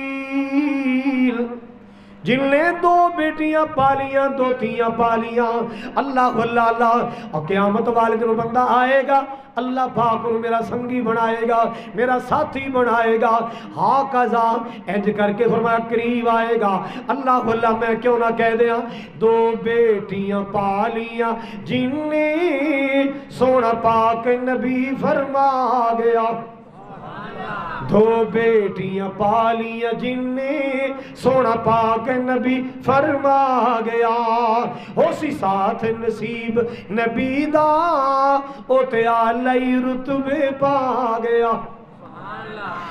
[SPEAKER 2] جن نے دو بیٹیاں پالیاں، دو تیاں پالیاں. اللہ اللہ اللہ اور قیامت والے دن بندہ آئے گا، اللہ پاک کو میرا سنگی بنائے گا، میرا ساتھی بنائے گا. ہاں قضا انج کر کے فرمایا قریب آئے گا. اللہ اللہ میں کیوں نہ کہہ دیا دو بیٹیاں پالیاں جن نے سونا پاک نبی فرما گیا، دو بیٹیاں پالیاں جن نے سونا پاک نبی فرما گیا. ہو سی ساتھ نصیب نبی دا او تے آلئی رتبے پا گیا.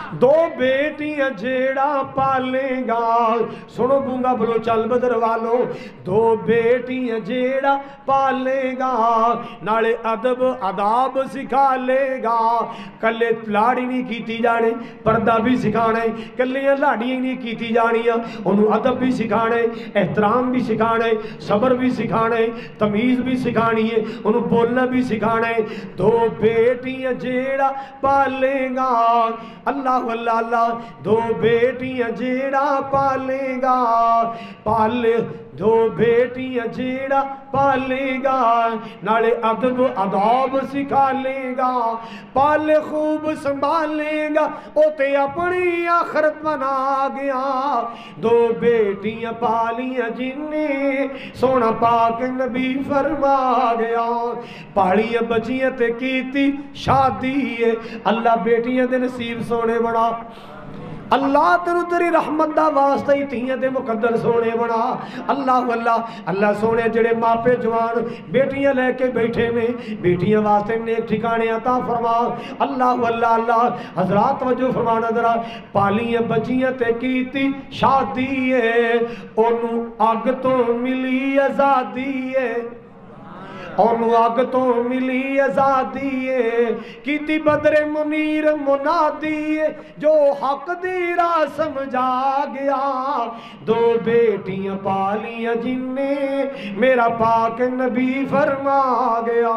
[SPEAKER 2] دو بیٹیاں جیڑا پالے گا، سنو گونگا بولو چل بدر والو، دو بیٹیاں جیڑا پالے گا نالے ادب آداب سکھا لے گا، کلے لاڑی نہیں کیتی جانے پردہ بھی سکھانے، کلیاں لاڑیاں نہیں کیتی جانیاں انہوں ادب بھی سکھانے، احترام بھی سکھانے، صبر بھی سکھانے، تمیز بھی سکھانی ہے، انہوں بولنا بھی سکھانے۔ دو بیٹیاں جیڑا پالے گا، اللہ اللہ اللہ، دو بیٹیاں جیڑا پالے گا، پالے دو بیٹیاں جیڑا پالے گا نالے ادب آداب سکھا لے گا، پالے خوب سنبھالے گا او تے اپنی آخرت بنا گیا۔ دو بیٹیاں پالیاں جن نے سونا پاک نبی فرما گیا، پالیاں بچیاں تے کیتی شادی ہے، اللہ بیٹیاں دے نصیب سونے بنا، اللہ تیرو تیری رحمت دا واسطہ ہی تیاں دے مقدر سونے بنا۔ اللہ اللہ اللہ سونے جڑے ماپے جوان بیٹیاں لے کے بیٹھے نے، بیٹیاں واسطے نیک ٹھکانے عطا فرما۔ اللہ اللہ اللہ حضرات توجہ فرمانا ذرا، پالیاں بچیاں تے کیتی شادی ہے، انہوں اگ تو ملی آزادی ہے، انہوں اگ تو ملی آزادی ہے، کیتی بدر منیر منادی ہے، جو حق دی راہ سمجھا گیا۔ دو بیٹیاں پالیاں جن نے میرا پاک نبی فرما گیا۔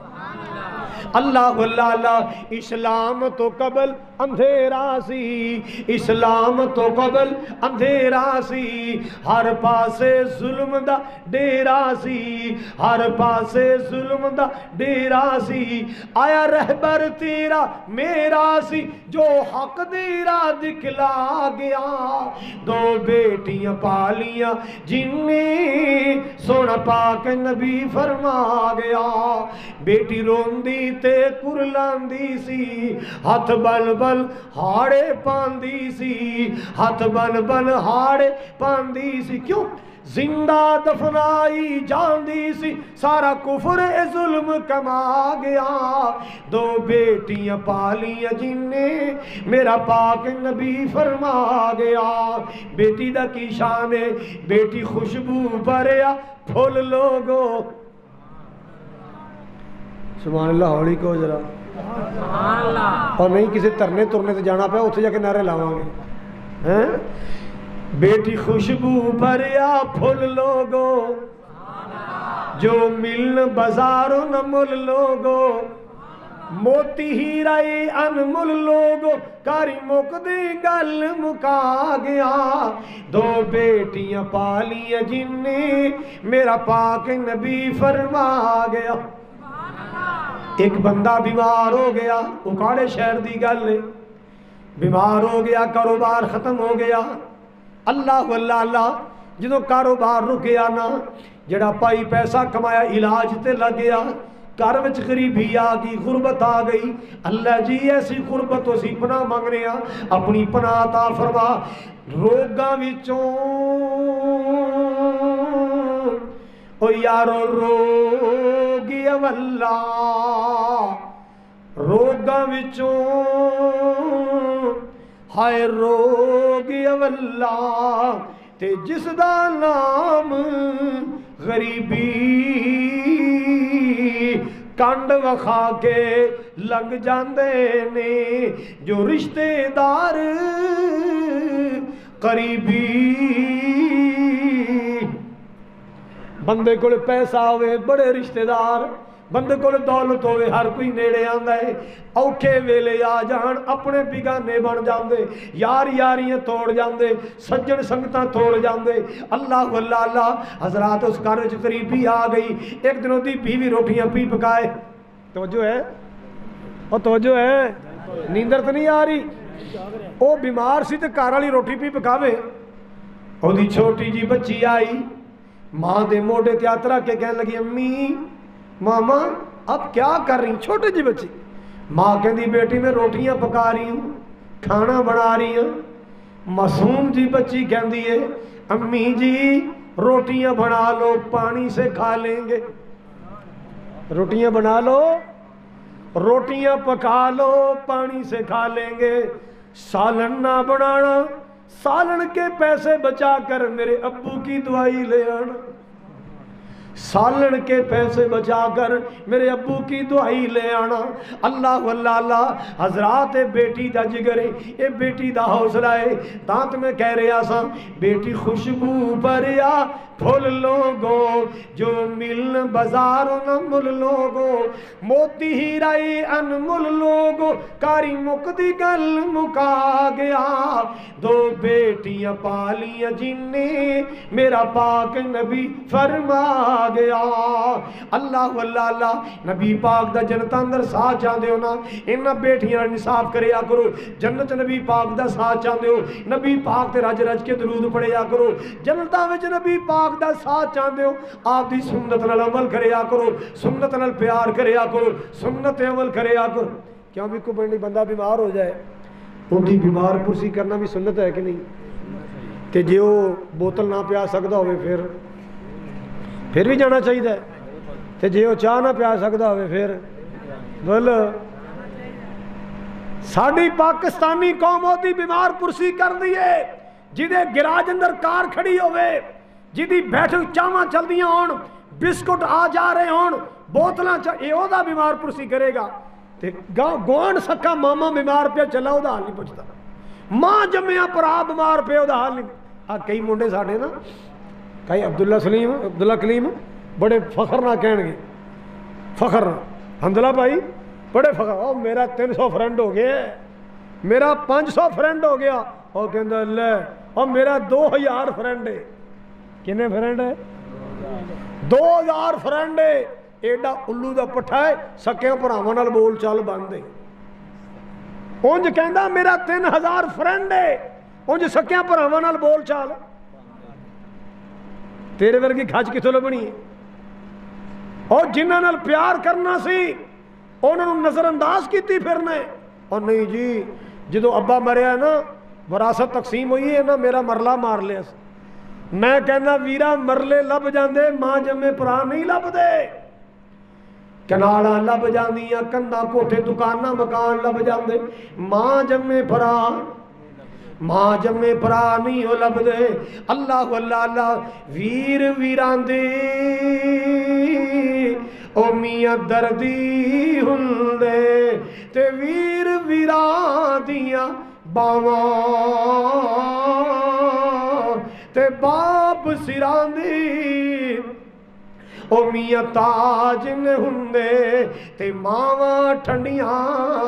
[SPEAKER 2] اللہ اللہ اللہ، اسلام تو قبل اندھیرا سی، اسلام تو قبل اندھیرا سی، ہر پاسے ظلم دا ڈیرا سی، ہر پاسے ظلم دا ڈیرا سی، آیا رہبر تیرا میرا سی، جو حق دی راہ دکھلا گیا۔ دو بیٹیاں پالیاں جن نے سونا پاک نبی فرما گیا، بیٹی روندی تے کرلاندی سی، ہاتھ بن بن ہاڑے پاندی سی، ہاتھ بن بن ہاڑے پاندی سی، کیوں؟ زندہ دفنائی جاندی سی، سارا کفر اے ظلم کما گیا۔ دو بیٹیاں پالیاں جن نے میرا پاک نبی فرما گیا۔ بیٹی دا کی شان ہے، بیٹی خوشبو بھریا پھول لوگو، سبحان اللہ، ہولی کو ذرا، اور نہیں کسی ترنے ترنے سے جانا پہ اتھے جا کے نعرے لاؤں گے۔ بیٹی خوشبو بھریا پھول لوگو، جو ملن بازاروں نہ مل لوگو، موتی ہیرائی انمول لوگو، کاری مک دی گل مکا گیا۔ دو بیٹیاں پالیاں جن نے میرا پاک نبی فرما گیا۔ ایک بندہ بیمار ہو گیا، اکاڑے شہر دی گل ہے، بیمار ہو گیا، کاروبار ختم ہو گیا۔ اللہ اللہ اللہ، جدو کاروبار رکیا نا، جڑا پائی پیسہ کمایا علاج تے لگ گیا، گھر وچ غریبی آ گئی، غربت آ گئی۔ اللہ جی ایسی غربت تو سی پناہ مانگنے ہاں، اپنی پناہ عطا فرما۔ روگاں وچوں او یارو روگی اولا، روگاں وچوں ہائے روگی اولا، تے جس دا نام غریبی، کانڈ وکھا کے لنگ جاندے نے، جو رشتے دار قریبی۔ بندے کو پیسہ ہوئے بڑے رشتہ دار، بندے کو دولت ہوئے ہر کوئی نیڑے آندا ہے، اوکھے ویلے آ جان اپنے بیگانے بن جاندے، یار یاریاں توڑ جاندے، سجن سنگتاں توڑ جاندے۔ اللہ اللہ اللہ، حضرات اس گھر وچ غریبی آ گئی، ایک دنوں دی بیوی روٹیاں پی پکائے، توجہ ہے اور توجہ ہے، نیندر تو نہیں آ رہی، او بیمار سی تے گھر والی روٹی پی پکاوے، او دی چھوٹی جی بچی آئی، ماں دے موڈے تے ہاتھ رکھ کے کہنے لگی امی ماما اب کیا کر رہی، چھوٹی جی بچی، ماں کہندی بیٹی میں روٹیاں پکا رہی ہوں، کھانا بنا رہی ہوں۔ معصوم جی بچی کہندی ہے امی جی روٹیاں بنا لو پانی سے کھا لیں گے، روٹیاں بنا لو روٹیاں پکا لو پانی سے کھا لیں گے۔ سالن نہ بنانا، سالن کے پیسے بچا کر میرے ابو کی دوائی لے آنا، سالن کے پیسے بچا کر میرے ابو کی دعائی لے آنا۔ اللہ اللہ اللہ حضرات بیٹی دا جگر ہے، اے بیٹی دا حوصلہ ہے۔ دانت میں کہہ رہا سا بیٹی خوشبو بریا پھول لوگو جو ملن بازاروں نہ مل لوگو، موتی ہیرائی انمول لوگو کاری مکدی گل مکا گیا، دو بیٹیاں پالیاں جن نے میرا پاک نبی فرما گیا۔ اللہ اللہ اللہ نبی پاک دا جنت اندر ساتھ چاہتے ہو نا، انہاں بیٹیاں انصاف کریا کرو، جنت نبی پاک دا ساتھ چاہتے ہو، نبی پاک تے رج رج کے درود پڑھیا کرو، جنتاں وچ نبی پاک دا ساتھ چاہتے ہو، آپ دی سنت نال عمل کریا کرو، سنت نال پیار کریا کرو، سنت عمل کریا کرو۔ کیوں بھی کوئی بڑی بندہ بیمار ہو جائے ان کی بیمار پرسی کرنا بھی سنت ہے کہ نہیں؟ تے جے وہ بوتل نہ پیا سکتا ہوئے پھر پھر بھی جانا چاہیے، تے جے وہ چاہ نہ پیا سکتا ہوئے پھر بول ساڑی پاکستانی قوم ہوتی بیمار پرسی کر دیئے، جدے گراج اندر کار کھڑی ہوئے، جدی بیٹھک چاواں چل دیا ہون، بسکٹ آ جا رہے ہون، بوتلاں چاہ اے او دا بیمار پرسی کرے گا، تے گوان سکا ماما بیمار پہ چلا او دا حال نہیں پوچھتا، ماں جمعہ پر آ بیمار پہ او دا حال نہیں۔ آ کئی منڈے ساڑھے نا کئی عبداللہ سلیم عبداللہ کلیم بڑے فخر نہ کہن گے، فخر نہ حمدللہ بھائی بڑے فخر، او میرا تین سو فرینڈ ہو گیا، میرا پانچ سو فرینڈ ہو گیا، او کہندہ اللہ او میرا دو ہزار فرینڈ ہے، کنے فرینڈ ہے؟ دو ہزار فرینڈ ہے، ایڈا الو دا پٹھا ہے، سکیاں پراواں نال بول چال بندے، اونج کہندہ میرا تین ہزار فرینڈ ہے، اونج سکیاں پراواں نال بول چال، تیرے ورگی کھچ کتھوں لبنی ہے؟ اور جنہاں نال پیار کرنا سی انہوں نے نظر انداز کیتی پھرنے، اور نہیں جی جدو ابا مریا نا وراثت تقسیم ہوئی ہے نا میرا مرلا مار لیا، میں کہنا ویرا مرلے لب جاندے ماں جمے پرا نہیں لب دے، کناڑا لب جاندیاں کندہ کوٹھے دکانہ مکان لب جاندے، ماں جمے پرا ماں جمے پرا نہیں ہو لب دے۔ اللہ اللہ اللہ ویر ویران دے او میاں دردی ہندے تے ویر ویران دیاں باواں تے باپ سران دی او میاں تاج نے ہندے تے ماواں ٹھنڈیاں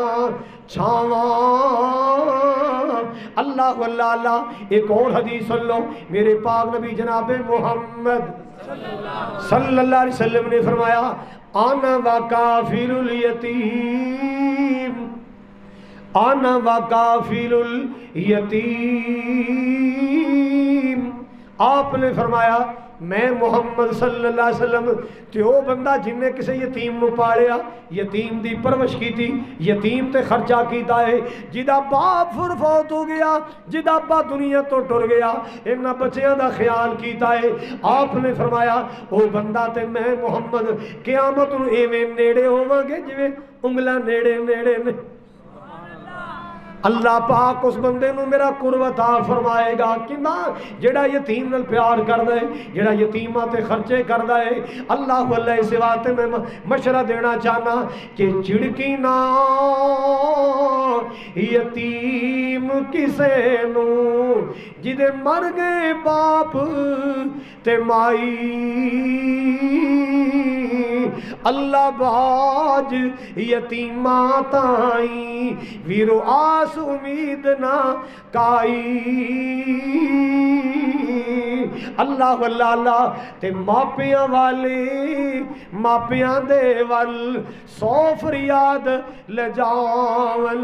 [SPEAKER 2] چھاواں۔ اللہ اللہ اللہ ایک اور حدیث سن لو، میرے پاک نبی جناب محمد صلی اللہ علیہ وسلم نے فرمایا آنا وکافل الیتیم، آنا وکافل الیتیم، آپ نے فرمایا میں محمد صلی اللہ علیہ وسلم تے او بندہ جن نے کسی یتیم نو پالیا، یتیم دی پرورش کی تھی، یتیم تے خرچہ کیتا ہے، جدا باپ فوت ہو گیا، جدا ابا دنیا تو ٹر گیا، انہاں بچیاں دا خیال کیتا ہے، آپ نے فرمایا او بندہ تے میں محمد قیامت نو ایویں نیڑے ہوواں گے جویں انگلاں نیڑے نیڑے نے۔ اللہ پاک اس بندے نو میرا قرب عطا فرمائے گا کہ نا جڑا یتیم نال پیار کردا ہے، جڑا یتیماں تے خرچے کردا ہے۔ اللہ اللہ اس واسطے میں مشورہ دینا چاہنا کہ چڑکی نا یتیم کسے نو جدے مر گئے باپ تے مائی، اللہ باج یتیماں تائیں ویرو آس امید نہ کائی۔ اللہ اللہ اللہ تے ماپیاں والے ماپیاں دے ول سو فریاد لجاول،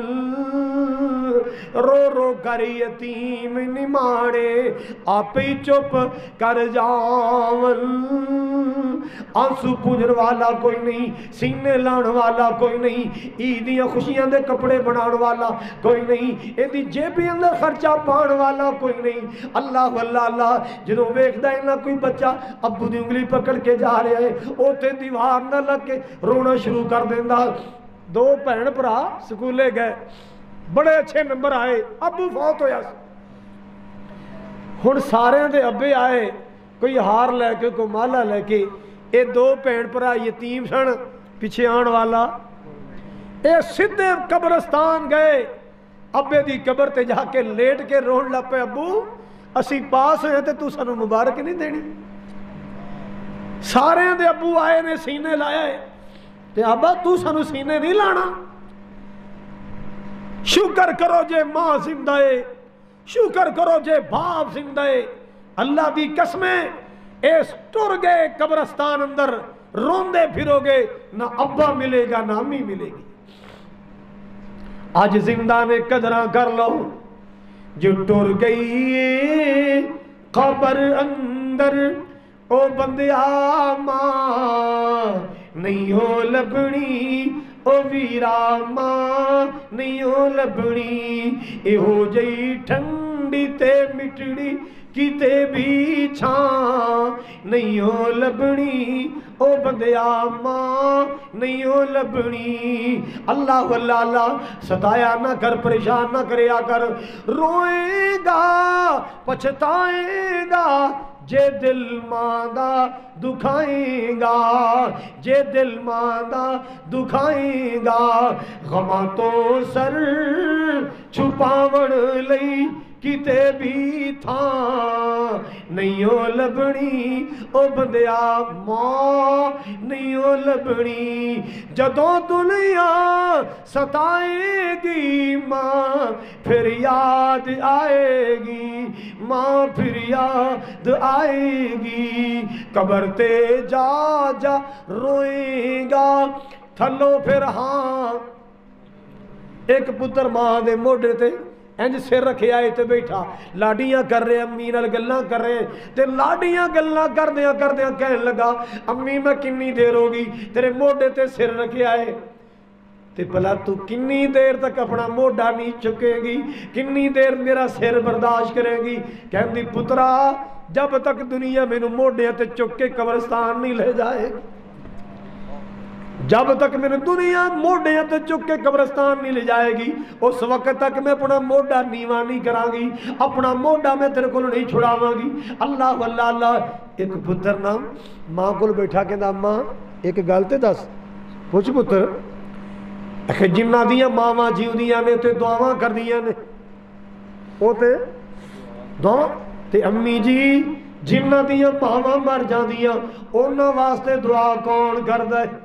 [SPEAKER 2] رو رو کر یتیم نماڑے آپ ہی چپ کر جاول، آنسو پوجن والا کوئی نہیں، سینے لان والا کوئی نہیں، عیدیاں خوشیاں دے کپڑے بنان والا کوئی نہیں، ایدی جیبی اندر خرچہ پان والا کوئی نہیں۔ اللہ اللہ اللہ جنہوں ویکھدا ہے نہ کوئی بچہ ابو دی انگلی پکڑ کے جا رہا ہے اوتے دیوار نہ لگ کے رونا شروع کر دیندا۔ دو بہن بھرا سکولے گئے، بڑے اچھے نمبر آئے، ابو فوت ہویا ہن سارے دے ابے آئے، کوئی ہار لے کے کوئی مالا لے کے، اے دو بھین بھرا یتیم سن، پیچھے آن والا اے سدھے قبرستان گئے، ابے دی قبر تے جا کے لیٹ کے رون لگ پے، ابو اسی پاس ہوئے تے تو سانو مبارک نہیں دینی؟ سارے دے ابو آئے نے سینے لائے تے ابا تو سانو سینے نہیں لانا؟ شکر کرو جے ماں زندہ ہے، شکر کرو جے باپ زندہ ہے، اللہ دی قسمیں اس ٹر گئے قبرستان اندر روندے پھرو گے، نہ ابا ملے گا نہ امی ملے گی۔ آج زندہ نے قدرہ کر لو، جو ٹر گئی قبر اندر او بندیا ماں نہیں ہو لبنی، او ویرا ماں نہیں ہو لبنی، اے ہو جئی ٹھنڈی تے مٹڑی کیتے بھی چھاں نہیں ہو لبنی، او بندیا ماں نہیں ہو لبنی۔ اللہ اللہ اللہ، ستایا نہ کر، پریشان نہ کریا کر، روئے گا پچھتائے گا جے دل ماندہ دکھائیں گا، جے دل ماندہ دکھائیں گا، غماں تو سر چھپاوڑ لئی کیتے بھی تھاں نہیں ہو لبنی، او بندیا ماں نہیں ہو لبنی۔ جدوں دنیا ستائے گی ماں پھر یاد آئے گی، ماں پھر یاد آئے گی، قبر تے جا جا روئے گا تھلو پھر ہاں۔ ایک پتر ماں دے موڈے تے انج سر رکھے آئے تے بیٹھا، لاڈیاں کر رہے، امی نال گلاں کر رہے، تے لاڈیاں گلاں کر دیاں کر دیاں کہنے لگا امی میں کنی دیر ہوگی تیرے موڈے تے سر رکھے آئے، تے بھلا تو کنی دیر تک اپنا موڈا نہیں چکے گی، کنی دیر میرا سر برداشت کرے گی؟ کہندی پترا جب تک دنیا مینوں موڈے تے چک کے قبرستان نہیں لے جائے، جب تک میں نے دنیا موڈے تے چک کے قبرستان نہیں لے جائے گی، اس وقت تک میں اپنا موڈا نیواں نہیں کران گی، اپنا موڈا میں تیرے کو نہیں چھڑاواں گی۔ اللہ اللہ اللہ۔ ایک پتر نا ماں کو بیٹھا کہندا ماں ایک گل تے دس، پوچھ پتر، کہ جنہ دیاں ماواں جیوندیاں نے تے دعاواں کردیاں نے، او تے دعا تے امی جی جنہ دیاں ماواں مر جاندیاں انہاں واسطے دعا کون کردا ہے؟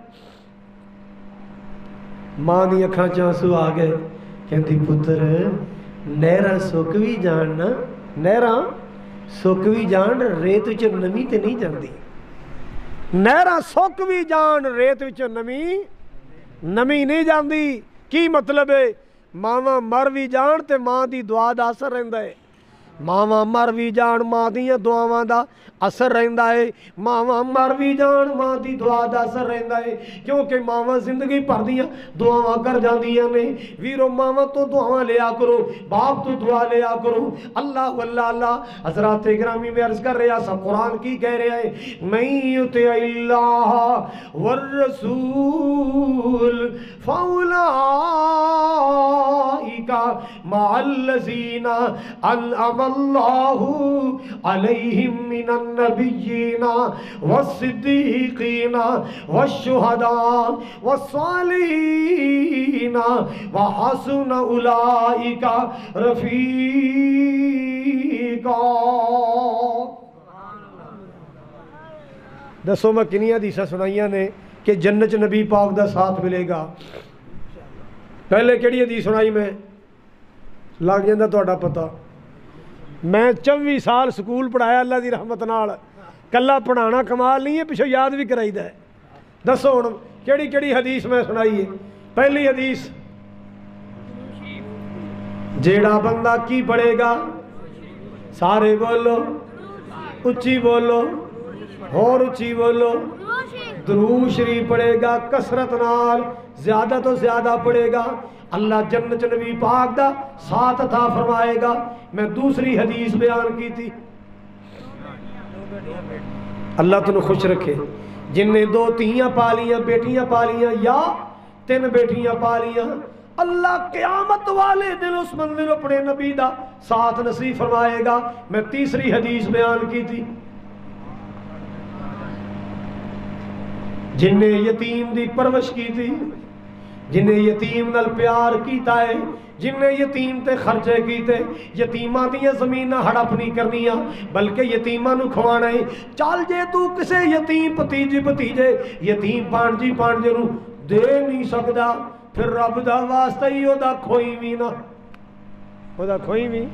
[SPEAKER 2] ماں دی اکھاں چ آنسو آ گئے، کہندی پتر نہراں سک بھی جان نا، نہراں سک بھی جان ریت وچ نمی تے نہیں جاندی، نہراں سک بھی جان ریت وچ نمی نمی نہیں جاندی۔ کی مطلب ہے؟ ماواں مر بھی جان تے ماں دی دعا دا اثر رہندا ہے، ماواں مر بھی جان ماں دیاں دعاواں دا اثر رہندا ہے، ماواں مر بھی جان ماں دی دعا دا اثر رہندا ہے، کیونکہ ماواں زندگی بھر دیاں دعاواں کر جاندیاں نے۔ ویرو ماواں تو دعاواں لیا کرو، باپ تو دعا لیا کرو۔ اللہ اللہ اللہ۔ حضرات گرامی میں عرض کر رہا سا، قرآن کی کہہ رہا ہے من یطع اللہ والرسول فاولئک مع الذین انعم اللہ علیہم من النبیین والصدیقین والشہداء والصالحین وحسن اولئک رفیقا۔ دسو میں کنیاں حدیثاں سنائیاں نے کہ جنت نبی پاک دا ساتھ ملے گا؟ پہلے کیڑی حدیث سنائی میں؟ لگ جاندہ تہاڈا پتہ۔ میں چوبی سال سکول پڑھایا اللہ دی رحمت نال، کلا پڑھانا کمال نہیں ہے، پچھو یاد بھی کرائی دا ہے۔ دسو ہن کیڑی کیڑی حدیث میں سنائی ہے؟ پہلی حدیث، جیڑا بندہ کی پڑھے گا، سارے بولو، اچھی بولو، اور اچھی بولو، درود شریف پڑھے گا کثرت نال، زیادہ تو زیادہ پڑھے گا، اللہ جنت نبی پاک دا ساتھ عطا فرمائے گا۔ میں دوسری حدیث بیان کی تھی، اللہ تنو خوش رکھے، جن نے دو تیاں پالیاں بیٹیاں پالیاں یا تین بیٹیاں پالیاں، اللہ قیامت والے دن اس بندے کو اپنے نبی دا ساتھ نصیب فرمائے گا۔ میں تیسری حدیث بیان کی تھی، جن نے یتیم دی پرورش کی تھی، جن نے یتیم نال پیار کیتا ہے، جن نے یتیم تے خرچے کیتے، یتیماں دیاں زمیناں ہڑپ نہیں کرنیاں بلکہ یتیماں نو کھوانا ہے۔ چل جے تو کسے یتیم پتیجے پتیجے یتیم پانجی پانجے نو دے نہیں سکدا، پھر رب دا واسطہ ہی او دا کھوئی وی نہ او دا کھوئی وی۔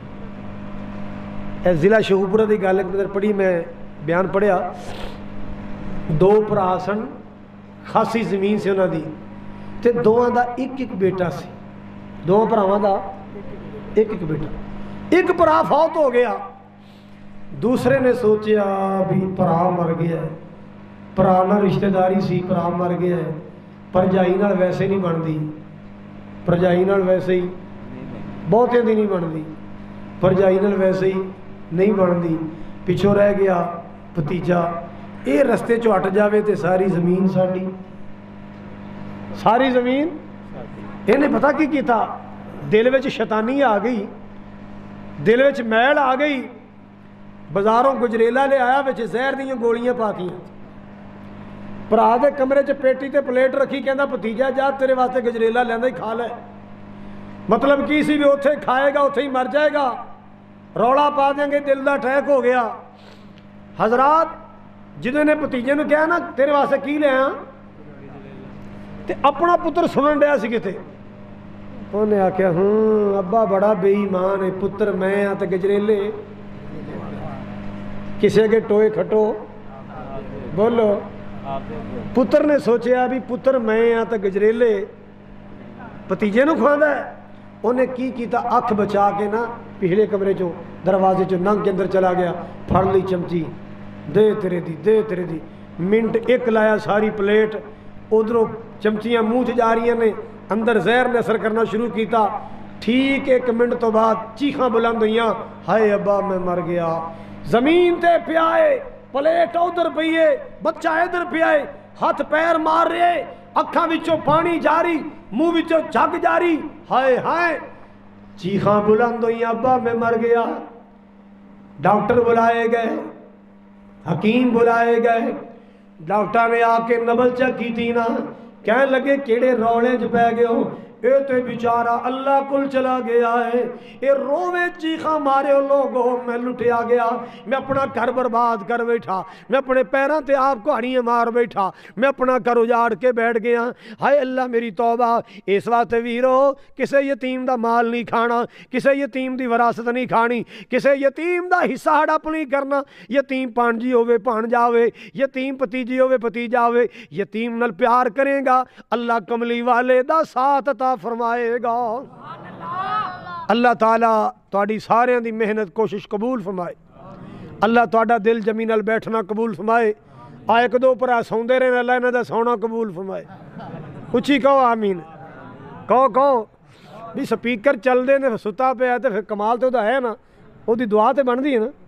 [SPEAKER 2] اے ضلع شہوپورہ دی گل ایک پڑھی، میں بیان پڑھیا، دو بھرا سن، خاصی زمین سے انہاں دی، تے دوواں دا ایک ایک بیٹا سی، دو بھراواں دا ایک ایک بیٹا۔ ایک بھرا فوت ہو گیا، دوسرے نے سوچیا بھی بھرا مر گیا ہے، بھرا نال رشتہ داری سی، بھرا مر گیا ہے، پرجائی نال ویسے نہیں بنتی، پرجائی نال ویسے ہی بہتیں دی نہیں بنتی، پرجائی نال ویسے ہی نہیں بنتی، پچھوں رہ گیا بھتیجا، یہ رستے چو ہٹ جاوے تے ساری زمین ساڈی، ساری زمین۔ انہیں پتہ کی کیتا، دل وچ شیطانی آ گئی، دل وچ میل آ گئی، بازاروں گجریلا لے آیا وچ زہر دیاں گولیاں پاتیاں، بھرا دے کمرے چ پیٹی تے پلیٹ رکھی، کہندا بھتیجا جا تیرے واسطے گجریلا لیندا ہی کھا لے۔ مطلب کی سی بھی اوتھے کھائے گا اوتھے ہی مر جائے گا، رولا پا دیں گے، دل دا اٹیک ہو گیا۔ حضرات جنہوں نے بھتیجے نے کہا نا تیرے واسطے کی لے آ، تے اپنا پتر سنن ڈیا سی کتے، انہیں آکھیا ہوں ابا بڑا بے ایمان ہے، پتر میں آ تے گجریلے، کسے کے ٹوئے کھٹو بولو۔ پتر نے سوچیا بھی پتر میں آ تے گجریلے بھتیجے نو کھواندا ہے، انہیں کی کیتا، اکھ بچا کے نا پچھلے کمرے چو دروازے چو ننگ کے اندر چلا گیا، پھڑ لی چمچی، دے تیرے دی دے تیرے دی، منٹ ایک لایا ساری پلیٹ، ادھروں چمچیاں منہ جا رہی نے، اندر زہر نے اثر کرنا شروع کیتا، ٹھیک ایک منٹ تو بعد چیخاں بلند ہوئیاں، ہائے ابا میں مر گیا، زمین تے پیائے، پلیٹ ادھر پیئے، بچہ ادھر پیائے، ہاتھ پیر مار رہے، اکھاں وچوں پانی جاری، منہ وچوں جھگ جاری، ہائے ہائے چیخاں بلند ہوئیاں، ابا میں مر گیا۔ ڈاکٹر بلائے گئے، حکیم بلائے گئے، ڈاکٹر نے آ کے نبض چیک کی تھی نا، کہنے لگے کیڑے روڑے چ پہ گئے ہو، اے تے بیچارہ اللہ کل چلا گیا ہے، اے روے چیخاں مارے ہو لوگو، میں لٹیا گیا، میں اپنا گھر برباد کر بیٹھا، میں اپنے پیروں تے آپ کو ہڑیاں مار بیٹھا، میں اپنا گھر اجاڑ کے بیٹھ گیا، ہائے اللہ میری توبہ۔ اس واسطے ویرو کسے یتیم دا مال نہیں کھانا، کسے یتیم دی وراثت نہیں کھانی، کسے یتیم دا حصہ ہڑپ نہیں کرنا، یتیم پانجی ہوئے پانجا ہوئے، یتیم پتیجی ہوئے پتیجا ہوئے، یتیم نال پیار کرے گا اللہ کملی والے دا ساتھ عطا فرمائے گا۔ اللہ تعالیٰ تہاڈی سارے دی محنت کوشش قبول فرمائے، اللہ تہاڈا دل جمی نال بیٹھنا قبول فرمائے، آ ایک دو پرا سوندے رہے اللہ انہاں دا سونا قبول فرمائے، اچھی کہو آمین، کہو کہو بھی سپیکر چل دے نے ستا پہ ہے تے پھر کمال تو دا ہے نا، وہ دی دعا تے بن دی ہے نا۔